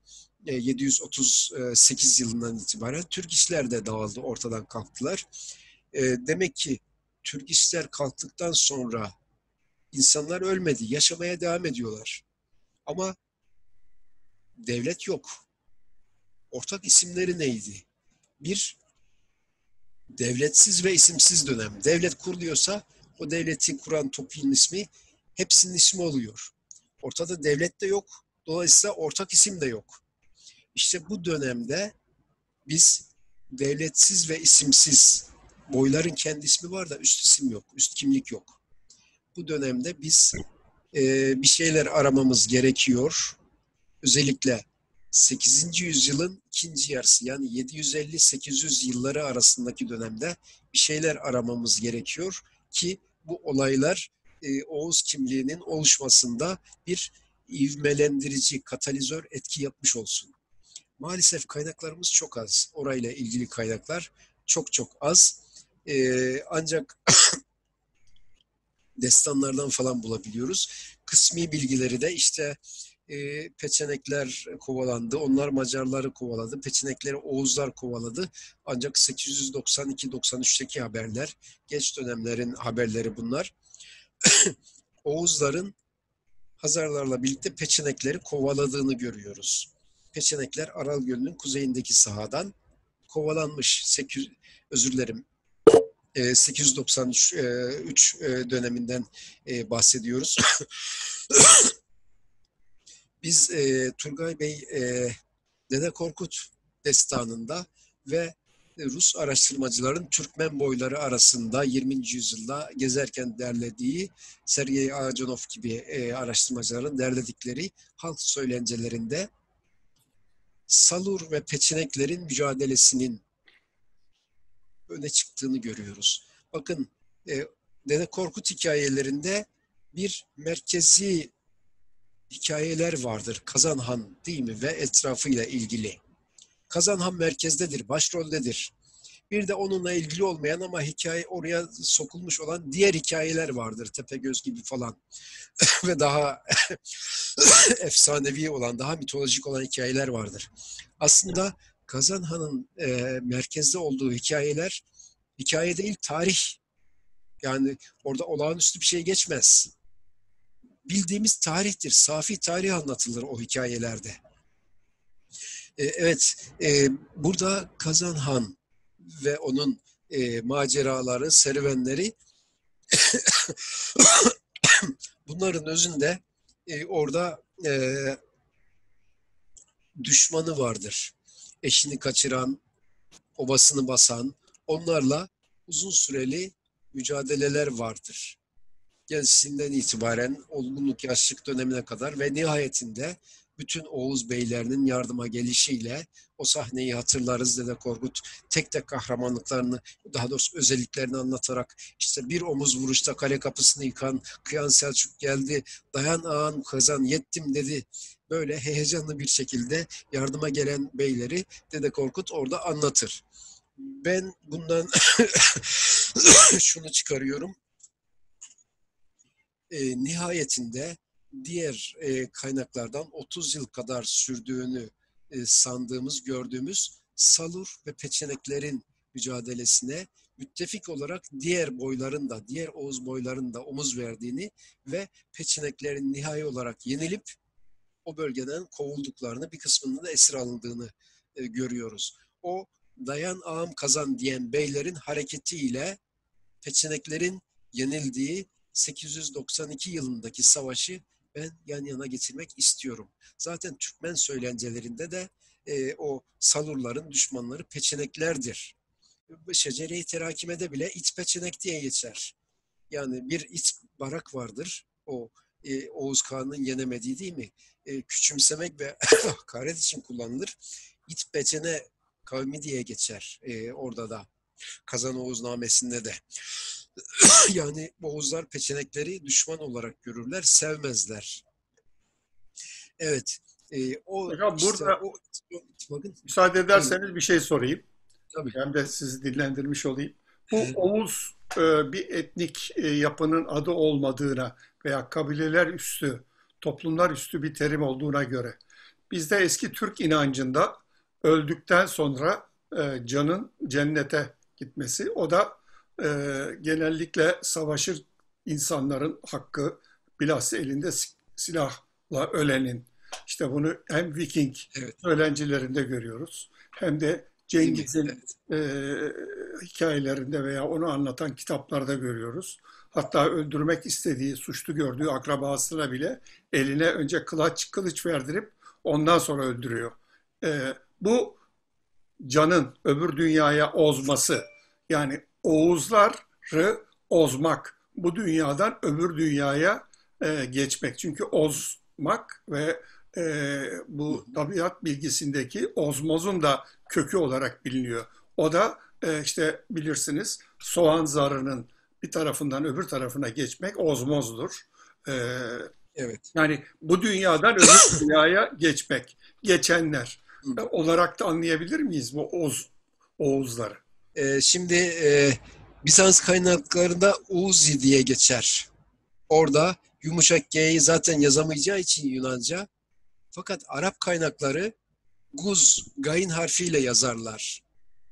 738 yılından itibaren Türgişler de dağıldı, ortadan kalktılar. Demek ki Türgişler kalktıktan sonra insanlar ölmedi, yaşamaya devam ediyorlar. Ama devlet yok. Ortak isimleri neydi? Bir, devletsiz ve isimsiz dönem. Devlet kuruluyorsa o devleti kuran topluluğun ismi hepsinin ismi oluyor. Ortada devlet de yok. Dolayısıyla ortak isim de yok. İşte bu dönemde biz devletsiz ve isimsiz, boyların kendi ismi var da üst isim yok, üst kimlik yok. Bu dönemde biz bir şeyler aramamız gerekiyor. Özellikle 8. yüzyılın ikinci yarısı, yani 750-800 yılları arasındaki dönemde bir şeyler aramamız gerekiyor ki bu olaylar Oğuz kimliğinin oluşmasında bir ivmelendirici, katalizör etki yapmış olsun. Maalesef kaynaklarımız çok az. Orayla ilgili kaynaklar çok çok az. Ancak destanlardan falan bulabiliyoruz. Kısmi bilgileri de işte Peçenekler kovalandı. Onlar Macarları kovaladı. Peçenekleri Oğuzlar kovaladı. Ancak 892-93'teki haberler, geç dönemlerin haberleri bunlar. Oğuzların Hazarlarla birlikte Peçenekleri kovaladığını görüyoruz. Peçenekler Aral Gölü'nün kuzeyindeki sahadan kovalanmış. 893 döneminden bahsediyoruz. Biz Turgay Bey Dede Korkut destanında ve Rus araştırmacıların Türkmen boyları arasında 20. yüzyılda gezerken derlediği Sergey Ajanov gibi araştırmacıların derledikleri halk söylencelerinde Salur ve Peçeneklerin mücadelesinin öne çıktığını görüyoruz. Bakın Dede Korkut hikayelerinde bir merkezi hikayeler vardır. Kazan Han değil mi? Ve etrafıyla ilgili. Kazan Han merkezdedir, başroldedir. Bir de onunla ilgili olmayan ama hikaye oraya sokulmuş olan diğer hikayeler vardır. Tepegöz gibi falan. Ve daha efsanevi olan, daha mitolojik olan hikayeler vardır. Aslında Kazan Han'ın merkezde olduğu hikayeler, hikaye değil tarih. Yani orada olağanüstü bir şey geçmez. Bildiğimiz tarihtir. Safi tarih anlatılır o hikayelerde. Evet, burada Kazan Han ve onun maceraları, serüvenleri bunların özünde orada düşmanı vardır. Eşini kaçıran, obasını basan, onlarla uzun süreli mücadeleler vardır. Gençliğinden itibaren olgunluk, yaşlılık dönemine kadar ve nihayetinde bütün Oğuz beylerinin yardıma gelişiyle o sahneyi hatırlarız. Dede Korkut tek tek kahramanlıklarını, daha doğrusu özelliklerini anlatarak işte bir omuz vuruşta kale kapısını yıkan, kıyan Selçuk geldi, dayan ağam Kazan yettim dedi. Böyle heyecanlı bir şekilde yardıma gelen beyleri Dede Korkut orada anlatır. Ben bundan şunu çıkarıyorum. Nihayetinde diğer kaynaklardan 30 yıl kadar sürdüğünü sandığımız, gördüğümüz Salur ve Peçeneklerin mücadelesine müttefik olarak diğer boyların da, diğer Oğuz boyların da omuz verdiğini ve Peçeneklerin nihai olarak yenilip o bölgeden kovulduklarını, bir kısmının da esir alındığını görüyoruz. O dayan ağam kazan diyen beylerin hareketiyle Peçeneklerin yenildiği 892 yılındaki savaşı ben yan yana getirmek istiyorum. Zaten Türkmen söylencelerinde de o Salurların düşmanları Peçeneklerdir. Şecere-i Terakime'de bile it peçenek diye geçer. Yani bir it barak vardır. O Oğuz Kağan'ın yenemediği değil mi? Küçümsemek ve hakaret için kullanılır. İt peçene kavmi diye geçer orada da. Kazan Oğuznamesi'nde de. Yani Oğuzlar peçenekleri düşman olarak görürler, sevmezler. Evet, o Hocam işte burada o bakın, müsaade buyurun, ederseniz bir şey sorayım. tabii. Ben de sizi dinlendirmiş olayım. Bu Oğuz bir etnik yapının adı olmadığına veya kabileler üstü, toplumlar üstü bir terim olduğuna göre bizde eski Türk inancında öldükten sonra canın cennete gitmesi, o da e, genellikle savaşır insanların hakkı, bilhassa elinde silahla ölenin. İşte bunu hem Viking Evet, öğrencilerinde görüyoruz hem de değil mi? Cengiz'in Evet, e, hikayelerinde veya onu anlatan kitaplarda görüyoruz. Hatta öldürmek istediği, suçlu gördüğü akrabasına bile eline önce kılıç verdirip ondan sonra öldürüyor. Bu canın öbür dünyaya ozması, yani Oğuzları ozmak, bu dünyadan öbür dünyaya geçmek. Çünkü ozmak ve bu tabiat bilgisindeki ozmozun da kökü olarak biliniyor. O da işte bilirsiniz, soğan zarının bir tarafından öbür tarafına geçmek ozmozdur. E, evet. Yani bu dünyadan öbür dünyaya geçmek, geçenler olarak da anlayabilir miyiz bu Oğuzları? Şimdi Bizans kaynaklarında Uzi diye geçer. Orada yumuşak G'yi zaten yazamayacağı için Yunanca. Fakat Arap kaynakları Guz, Gayn harfiyle yazarlar.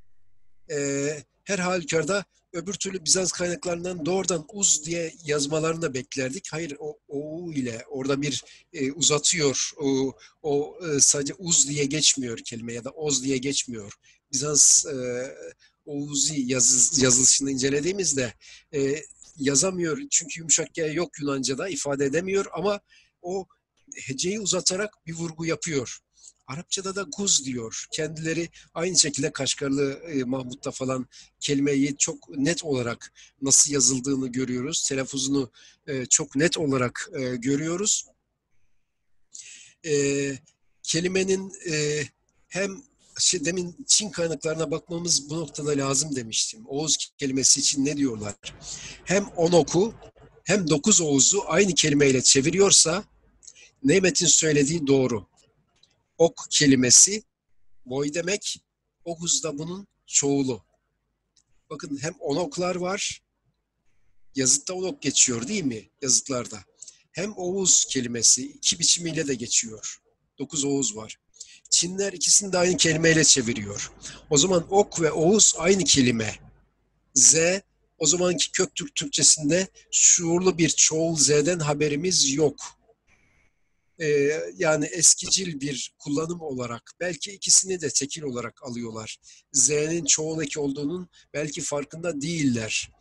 Her halükarda öbür türlü Bizans kaynaklarından doğrudan uz diye yazmalarını da beklerdik. Hayır, o ile orada bir uzatıyor. Sadece uz diye geçmiyor kelime ya da oz diye geçmiyor. Bizans Oğuzi yazılışını incelediğimizde yazamıyor. Çünkü yumuşak G yok Yunanca'da, ifade edemiyor ama o heceyi uzatarak bir vurgu yapıyor. Arapçada da guz diyor. Kendileri aynı şekilde Kaşgarlı Mahmut'ta falan kelimeyi çok net olarak nasıl yazıldığını görüyoruz. Telaffuzunu çok net olarak görüyoruz. E, Kelimenin hem demin Çin kaynaklarına bakmamız bu noktada lazım demiştim. Oğuz kelimesi için ne diyorlar? Hem on oku hem dokuz Oğuz'u aynı kelimeyle çeviriyorsa Nemet'in söylediği doğru. Ok kelimesi boy demek. Okuz da bunun çoğulu. Bakın hem onoklar var. Yazıtta onok geçiyor değil mi? Yazıtlarda. Hem Oğuz kelimesi iki biçimiyle de geçiyor. 9 Oğuz var. Çinler ikisini de aynı kelimeyle çeviriyor. O zaman ok ve Oğuz aynı kelime. Z o zamanki Köktürk Türkçesinde şuurlu bir çoğul Z'den haberimiz yok. Yani eskicil bir kullanım olarak belki ikisini de tekil olarak alıyorlar. Z'nin çoğul eki olduğunun belki farkında değiller.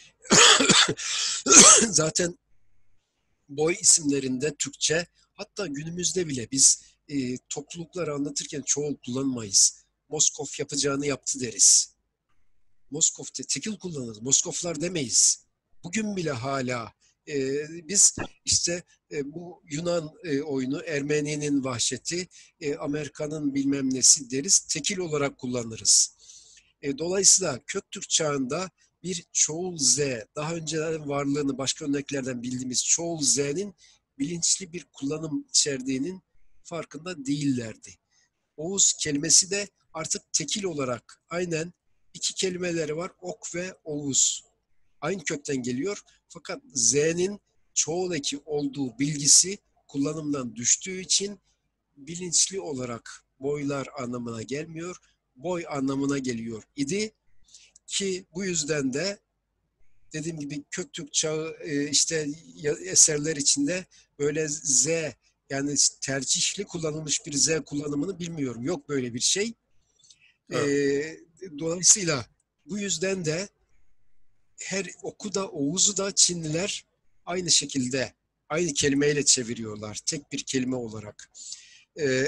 Zaten boy isimlerinde Türkçe, hatta günümüzde bile biz toplulukları anlatırken çoğul kullanmayız. Moskov yapacağını yaptı deriz. Moskov tekil kullanırız. Moskoflar demeyiz. Bugün bile hala biz işte bu Yunan oyunu, Ermeni'nin vahşeti, Amerika'nın bilmem nesi deriz. Tekil olarak kullanırız. Dolayısıyla Köktürk çağında bir çoğul Z, daha önceden varlığını başka örneklerden bildiğimiz çoğul Z'nin bilinçli bir kullanım içerdiğinin farkında değillerdi. Oğuz kelimesi de artık tekil olarak aynen iki kelimeleri var. Ok ve Oğuz. Aynı kökten geliyor. Fakat Z'nin çoğul eki olduğu bilgisi kullanımdan düştüğü için bilinçli olarak boylar anlamına gelmiyor, boy anlamına geliyor idi ki bu yüzden de dediğim gibi Köktürk çağı işte eserler içinde böyle Z, yani tercihli kullanılmış bir Z kullanımını bilmiyorum. Yok böyle bir şey. E, Evet. Dolayısıyla bu yüzden de her oku da Oğuz'u da Çinliler aynı şekilde aynı kelimeyle çeviriyorlar. Tek bir kelime olarak. E,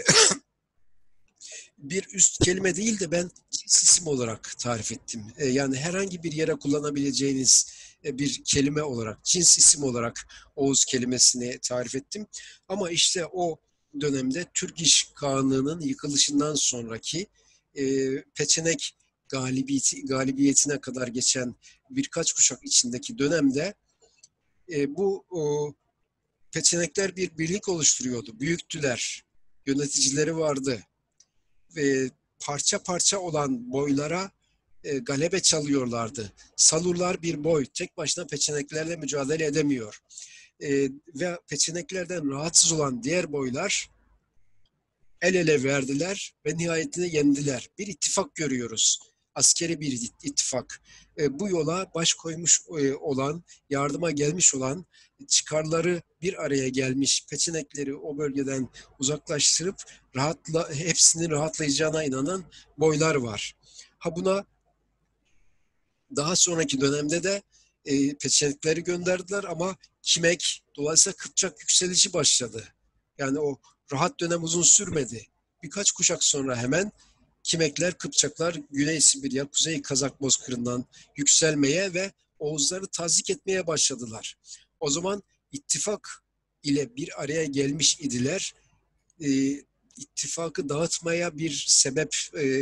Bir üst kelime değil de ben cins isim olarak tarif ettim. Yani herhangi bir yere kullanabileceğiniz bir kelime olarak, cins isim olarak Oğuz kelimesini tarif ettim. Ama işte o dönemde Türk İş Kanunun yıkılışından sonraki Peçenek galibiyetine kadar geçen birkaç kuşak içindeki dönemde bu Peçenekler bir birlik oluşturuyordu. Büyüktüler, yöneticileri vardı ve parça parça olan boylara galebe çalıyorlardı. Salurlar bir boy, tek başına peçeneklerle mücadele edemiyor. Ve peçeneklerden rahatsız olan diğer boylar el ele verdiler ve nihayetinde yendiler. Bir ittifak görüyoruz. Askeri bir ittifak. Bu yola baş koymuş olan, yardıma gelmiş olan, çıkarları bir araya gelmiş peçenekleri o bölgeden uzaklaştırıp hepsinin rahatlayacağına inanan boylar var. Ha buna daha sonraki dönemde de peçenekleri gönderdiler ama Kimek, dolayısıyla Kıpçak yükselişi başladı. Yani o rahat dönem uzun sürmedi. Birkaç kuşak sonra hemen Kimekler, Kıpçaklar Güney Sibirya, Kuzey Kazak Bozkırı'ndan yükselmeye ve Oğuzları tazik etmeye başladılar. O zaman ittifak ile bir araya gelmiş idiler. E, ittifakı dağıtmaya bir sebep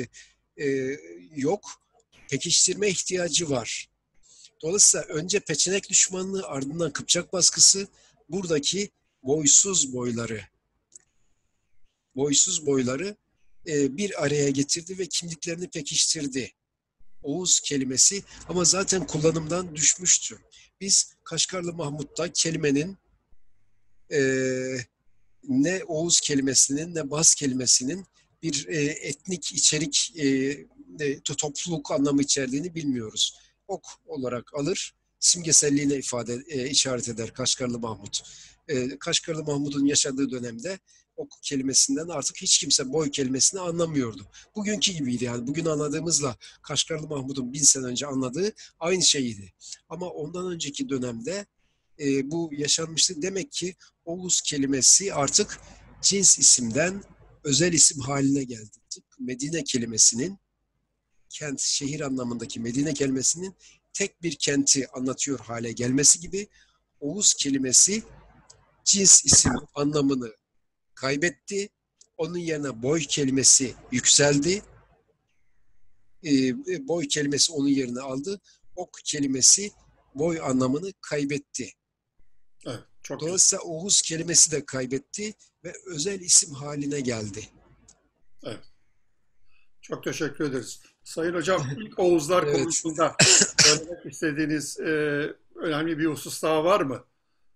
yok. Pekiştirme ihtiyacı var. Dolayısıyla önce peçenek düşmanlığı, ardından Kıpçak baskısı buradaki boysuz boyları, boysuz boyları bir araya getirdi ve kimliklerini pekiştirdi. Oğuz kelimesi ama zaten kullanımdan düşmüştü. Biz Kaşgarlı Mahmut'ta kelimenin e, ne Oğuz kelimesinin ne Baz kelimesinin bir etnik içerik topluluk anlamı içerdiğini bilmiyoruz. Ok olarak alır, simgeselliğine işaret eder Kaşgarlı Mahmut. Kaşgarlı Mahmut'un yaşadığı dönemde ok kelimesinden artık hiç kimse boy kelimesini anlamıyordu. Bugünkü gibiydi yani. Bugün anladığımızla Kaşgarlı Mahmut'un 1000 sene önce anladığı aynı şeydi. Ama ondan önceki dönemde bu yaşanmıştı. Demek ki Oğuz kelimesi artık cins isimden özel isim haline geldi. Tıpkı Medine kelimesinin kent, şehir anlamındaki Medine kelimesinin tek bir kenti anlatıyor hale gelmesi gibi Oğuz kelimesi cins isim anlamını kaybetti. Onun yerine boy kelimesi yükseldi. Boy kelimesi onun yerini aldı. Ok kelimesi boy anlamını kaybetti. Evet, çok güzel. Dolayısıyla Oğuz kelimesi de kaybetti ve özel isim haline geldi. Evet, çok teşekkür ederiz. Sayın Hocam, ilk Oğuzlar Evet. konusunda söylemek istediğiniz önemli bir husus daha var mı?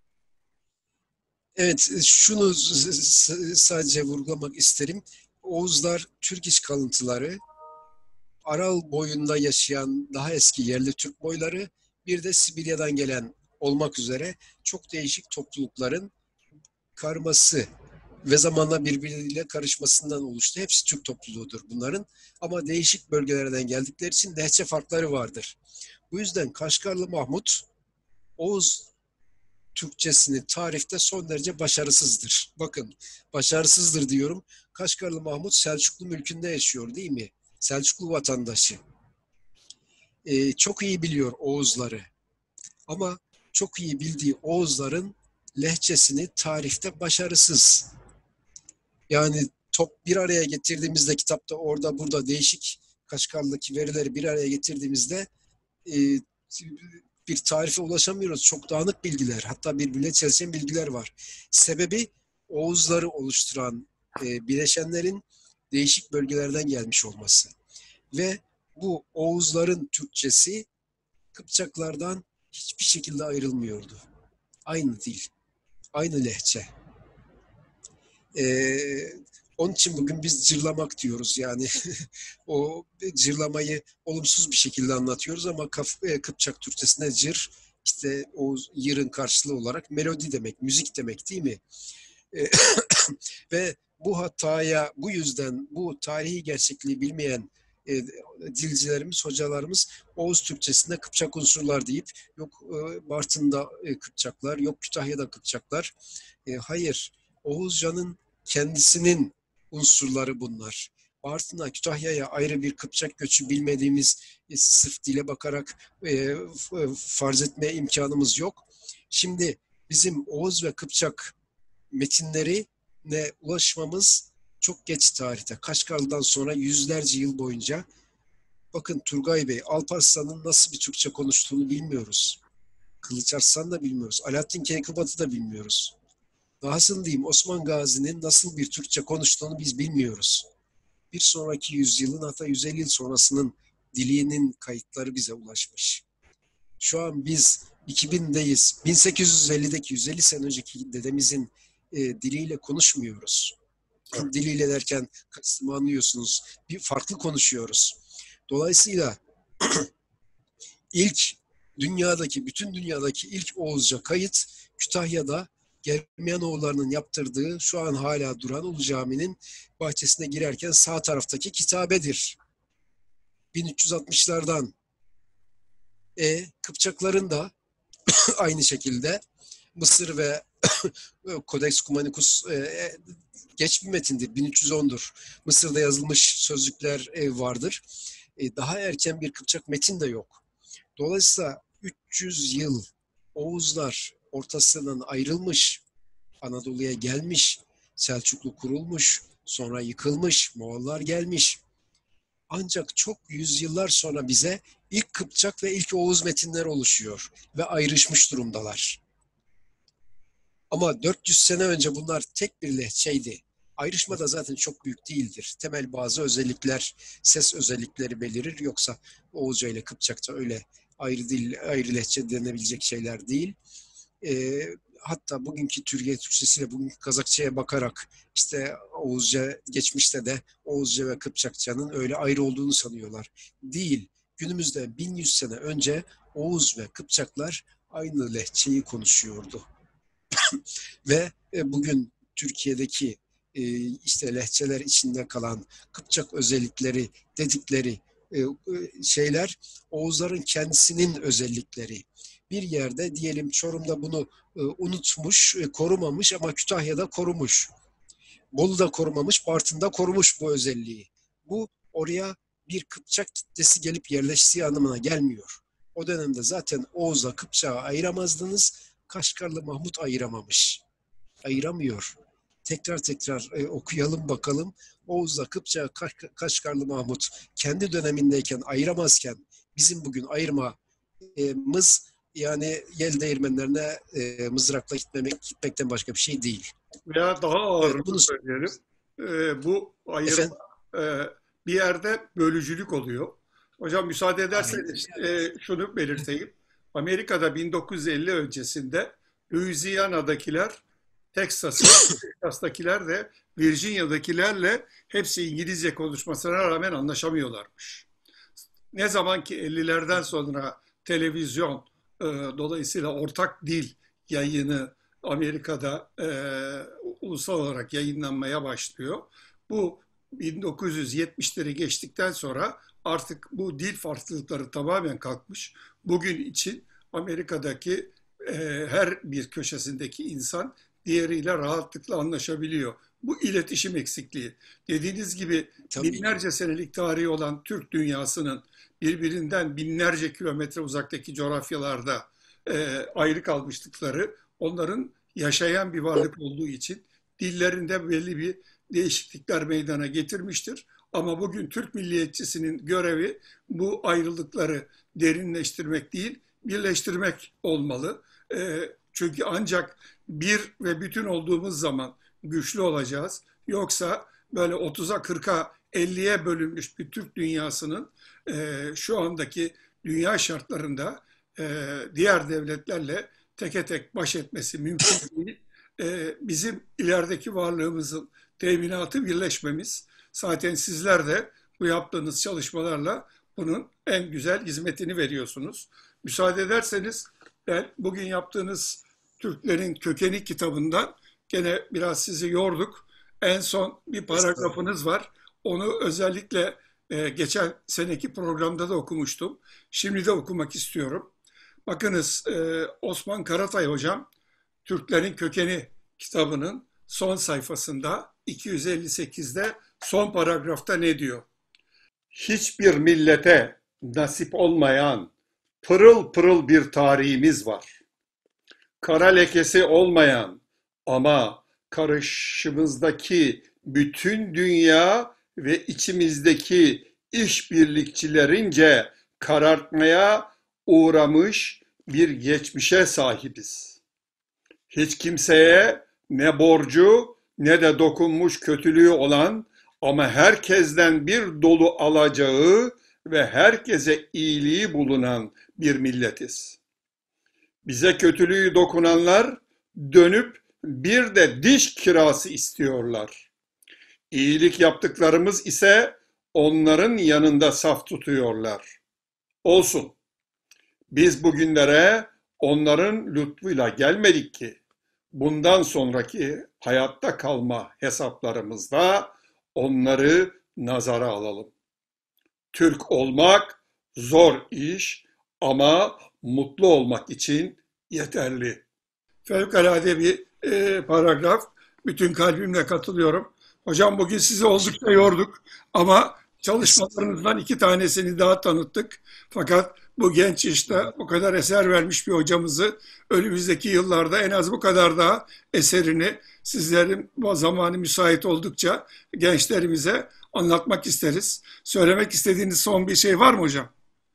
Evet, şunu sadece vurgulamak isterim. Oğuzlar Türk iş kalıntıları, Aral boyunda yaşayan daha eski yerli Türk boyları, bir de Sibirya'dan gelen olmak üzere çok değişik toplulukların karması ve zamanla birbirleriyle karışmasından oluştu. Hepsi Türk topluluğudur bunların. Ama değişik bölgelerden geldikleri için lehçe farkları vardır. Bu yüzden Kaşgarlı Mahmut, Oğuz Türkçesini tarifte son derece başarısızdır. Bakın, başarısızdır diyorum. Kaşgarlı Mahmut Selçuklu mülkünde yaşıyor değil mi? Selçuklu vatandaşı. Çok iyi biliyor Oğuzları. Ama çok iyi bildiği Oğuzların lehçesini tarifte başarısız. Yani top bir araya getirdiğimizde kitapta orada burada değişik Kaşgarlı'daki verileri bir araya getirdiğimizde e, bir tarife ulaşamıyoruz. Çok dağınık bilgiler, hatta birbirine çelişen bilgiler var. Sebebi Oğuzları oluşturan bileşenlerin değişik bölgelerden gelmiş olması. Ve bu Oğuzların Türkçesi Kıpçaklardan hiçbir şekilde ayrılmıyordu. aynı dil, aynı lehçe. Ee, Onun için bugün biz cırlamak diyoruz. Yani o cırlamayı olumsuz bir şekilde anlatıyoruz ama Kıpçak Türkçesinde cır işte o yırın karşılığı olarak melodi demek, müzik demek değil mi? E, Ve bu hataya, bu yüzden bu tarihi gerçekliği bilmeyen dilcilerimiz, hocalarımız Oğuz Türkçesinde Kıpçak unsurlar deyip yok Bartın'da Kıpçaklar, yok Kütahya'da Kıpçaklar. Hayır, Oğuzcan'ın kendisinin unsurları bunlar. Bartın'a, Kütahya'ya ayrı bir Kıpçak göçü bilmediğimiz sırf dile bakarak farz etme imkanımız yok. Şimdi bizim Oğuz ve Kıpçak metinlerine ulaşmamız çok geç tarihte. Kaşgarlı'dan sonra yüzlerce yıl boyunca bakın Turgay Bey, Alparslan'ın nasıl bir Türkçe konuştuğunu bilmiyoruz. Kılıç Arslan da bilmiyoruz. Alaaddin Keykubat'ı da bilmiyoruz. Dahasını diyeyim Osman Gazi'nin nasıl bir Türkçe konuştuğunu biz bilmiyoruz. Bir sonraki yüzyılın hatta 150 yıl sonrasının dilinin kayıtları bize ulaşmış. Şu an biz 2000'deyiz. 1850'deki 150 sene önceki dedemizin diliyle konuşmuyoruz. Evet. Diliyle derken kastımı anlıyorsunuz. Bir farklı konuşuyoruz. Dolayısıyla ilk bütün dünyadaki ilk Oğuzca kayıt Kütahya'da Germiyanoğulları'nın yaptırdığı şu an hala duran Ulu Cami'nin bahçesine girerken sağ taraftaki kitabedir. 1360'lardan. Kıpçakların da aynı şekilde Mısır ve Codex Cumanicus geç bir metindir, 1310'dur. Mısır'da yazılmış sözlükler vardır. Daha erken bir Kıpçak metin de yok. Dolayısıyla 300 yıl Oğuzlar ortasından ayrılmış, Anadolu'ya gelmiş, Selçuklu kurulmuş, sonra yıkılmış, Moğollar gelmiş. Ancak çok yüzyıllar sonra bize ilk Kıpçak ve ilk Oğuz metinleri oluşuyor ve ayrışmış durumdalar. Ama 400 sene önce bunlar tek bir lehçeydi. Ayrışma da zaten çok büyük değildir. Temel bazı özellikler, ses özellikleri belirir. Yoksa Oğuzca ile Kıpçakça öyle ayrı dil, ayrı lehçe denebilecek şeyler değil. Hatta bugünkü Türkiye Türkçesiyle bugünkü Kazakça'ya bakarak işte Oğuzca geçmişte de Oğuzca ve Kıpçakça'nın öyle ayrı olduğunu sanıyorlar. Değil. Günümüzde 1100 sene önce Oğuz ve Kıpçaklar aynı lehçeyi konuşuyordu. Ve bugün Türkiye'deki işte lehçeler içinde kalan Kıpçak özellikleri dedikleri şeyler Oğuzların kendisinin özellikleri. Bir yerde diyelim Çorum'da bunu unutmuş, korumamış ama Kütahya'da korumuş. Bolu'da korumamış, Bartın'da korumuş bu özelliği. Bu oraya bir Kıpçak kitlesi gelip yerleştiği anlamına gelmiyor. O dönemde zaten Oğuz'la Kıpçak'ı ayıramazdınız. Kaşgarlı Mahmut ayıramamış. Ayıramıyor. Tekrar tekrar okuyalım bakalım. Oğuz'la Kıpçak, Kaşgarlı Mahmut kendi dönemindeyken ayıramazken bizim bugün ayırmamız yani yel değirmenlerine mızrakla gitmekten başka bir şey değil. Veya daha Evet, ağırını bunu söyleyelim. Bu ayırma efendim. bir yerde bölücülük oluyor. Hocam müsaade Aynen. ederseniz şunu belirteyim. Amerika'da 1950 öncesinde Louisiana'dakiler, Texas'takiler de Virginia'dakilerle hepsi İngilizce konuşmasına rağmen anlaşamıyorlarmış. Ne zaman ki 50'lerden sonra televizyon dolayısıyla ortak dil yayını Amerika'da ulusal olarak yayınlanmaya başlıyor. Bu 1970'leri geçtikten sonra artık bu dil farklılıkları tamamen kalkmış. Bugün için Amerika'daki her bir köşesindeki insan diğeriyle rahatlıkla anlaşabiliyor. Bu iletişim eksikliği. Dediğiniz gibi Tabii. binlerce senelik tarihi olan Türk dünyasının birbirinden binlerce kilometre uzaktaki coğrafyalarda ayrı kalmışlıkları onların yaşayan bir varlık olduğu için dillerinde belli bir değişiklikler meydana getirmiştir. Ama bugün Türk milliyetçisinin görevi bu ayrılıkları derinleştirmek değil, birleştirmek olmalı. Çünkü ancak bir ve bütün olduğumuz zaman güçlü olacağız. Yoksa böyle 30'a 40'a 50'ye bölünmüş bir Türk dünyasının şu andaki dünya şartlarında diğer devletlerle teke tek baş etmesi mümkün değil. Bizim ilerideki varlığımızın teminatı birleşmemiz. Zaten sizler de bu yaptığınız çalışmalarla bunun en güzel hizmetini veriyorsunuz. Müsaade ederseniz ben bugün yaptığınız Türklerin Kökeni kitabından gene biraz sizi yorduk. En son bir Estağfurullah. paragrafınız var. Onu özellikle geçen seneki programda da okumuştum. Şimdi de okumak istiyorum. Bakınız Osman Karatay hocam Türklerin Kökeni kitabının son sayfasında 258'de son paragrafta ne diyor? Hiçbir millete nasip olmayan pırıl pırıl bir tarihimiz var. Kara lekesi olmayan ama karışımızdaki bütün dünya ve içimizdeki işbirlikçilerince karartmaya uğramış bir geçmişe sahibiz. Hiç kimseye ne borcu ne de dokunmuş kötülüğü olan ama herkesten bir dolu alacağı ve herkese iyiliği bulunan bir milletiz. Bize kötülüğü dokunanlar dönüp bir de diş kirası istiyorlar. İyilik yaptıklarımız ise onların yanında saf tutuyorlar. Olsun. Biz bugünlere onların lütfuyla gelmedik ki. Bundan sonraki hayatta kalma hesaplarımızda onları nazara alalım. Türk olmak zor iş ama mutlu olmak için yeterli. Fevkalade bir paragraf. Bütün kalbimle katılıyorum. Hocam bugün sizi oldukça yorduk ama Estağfurullah. çalışmalarınızdan iki tanesini daha tanıttık. Fakat bu genç yaşta o kadar eser vermiş bir hocamızı önümüzdeki yıllarda en az bu kadar daha eserini sizlerin bu zamanı müsait oldukça gençlerimize anlatmak isteriz. Söylemek istediğiniz son bir şey var mı hocam?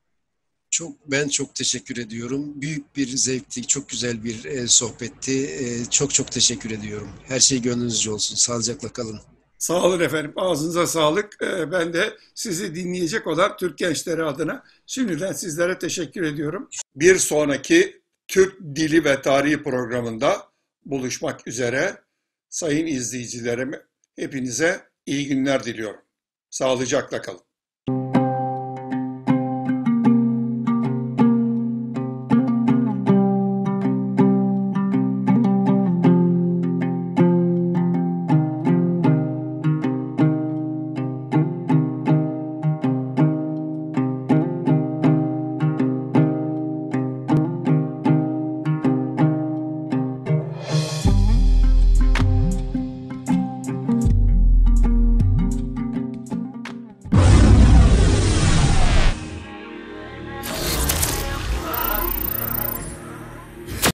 Ben çok teşekkür ediyorum. Büyük bir zevkti, çok güzel bir sohbetti. Çok çok teşekkür ediyorum. Her şey gönlünüzce olsun. Sağlıcakla kalın. Sağ olun efendim. Ağzınıza sağlık. Ben de sizi dinleyecek olan Türk gençleri adına şimdiden sizlere teşekkür ediyorum. Bir sonraki Türk Dili ve Tarihi programında buluşmak üzere. Sayın izleyicilerim, hepinize iyi günler diliyorum. Sağlıcakla kalın.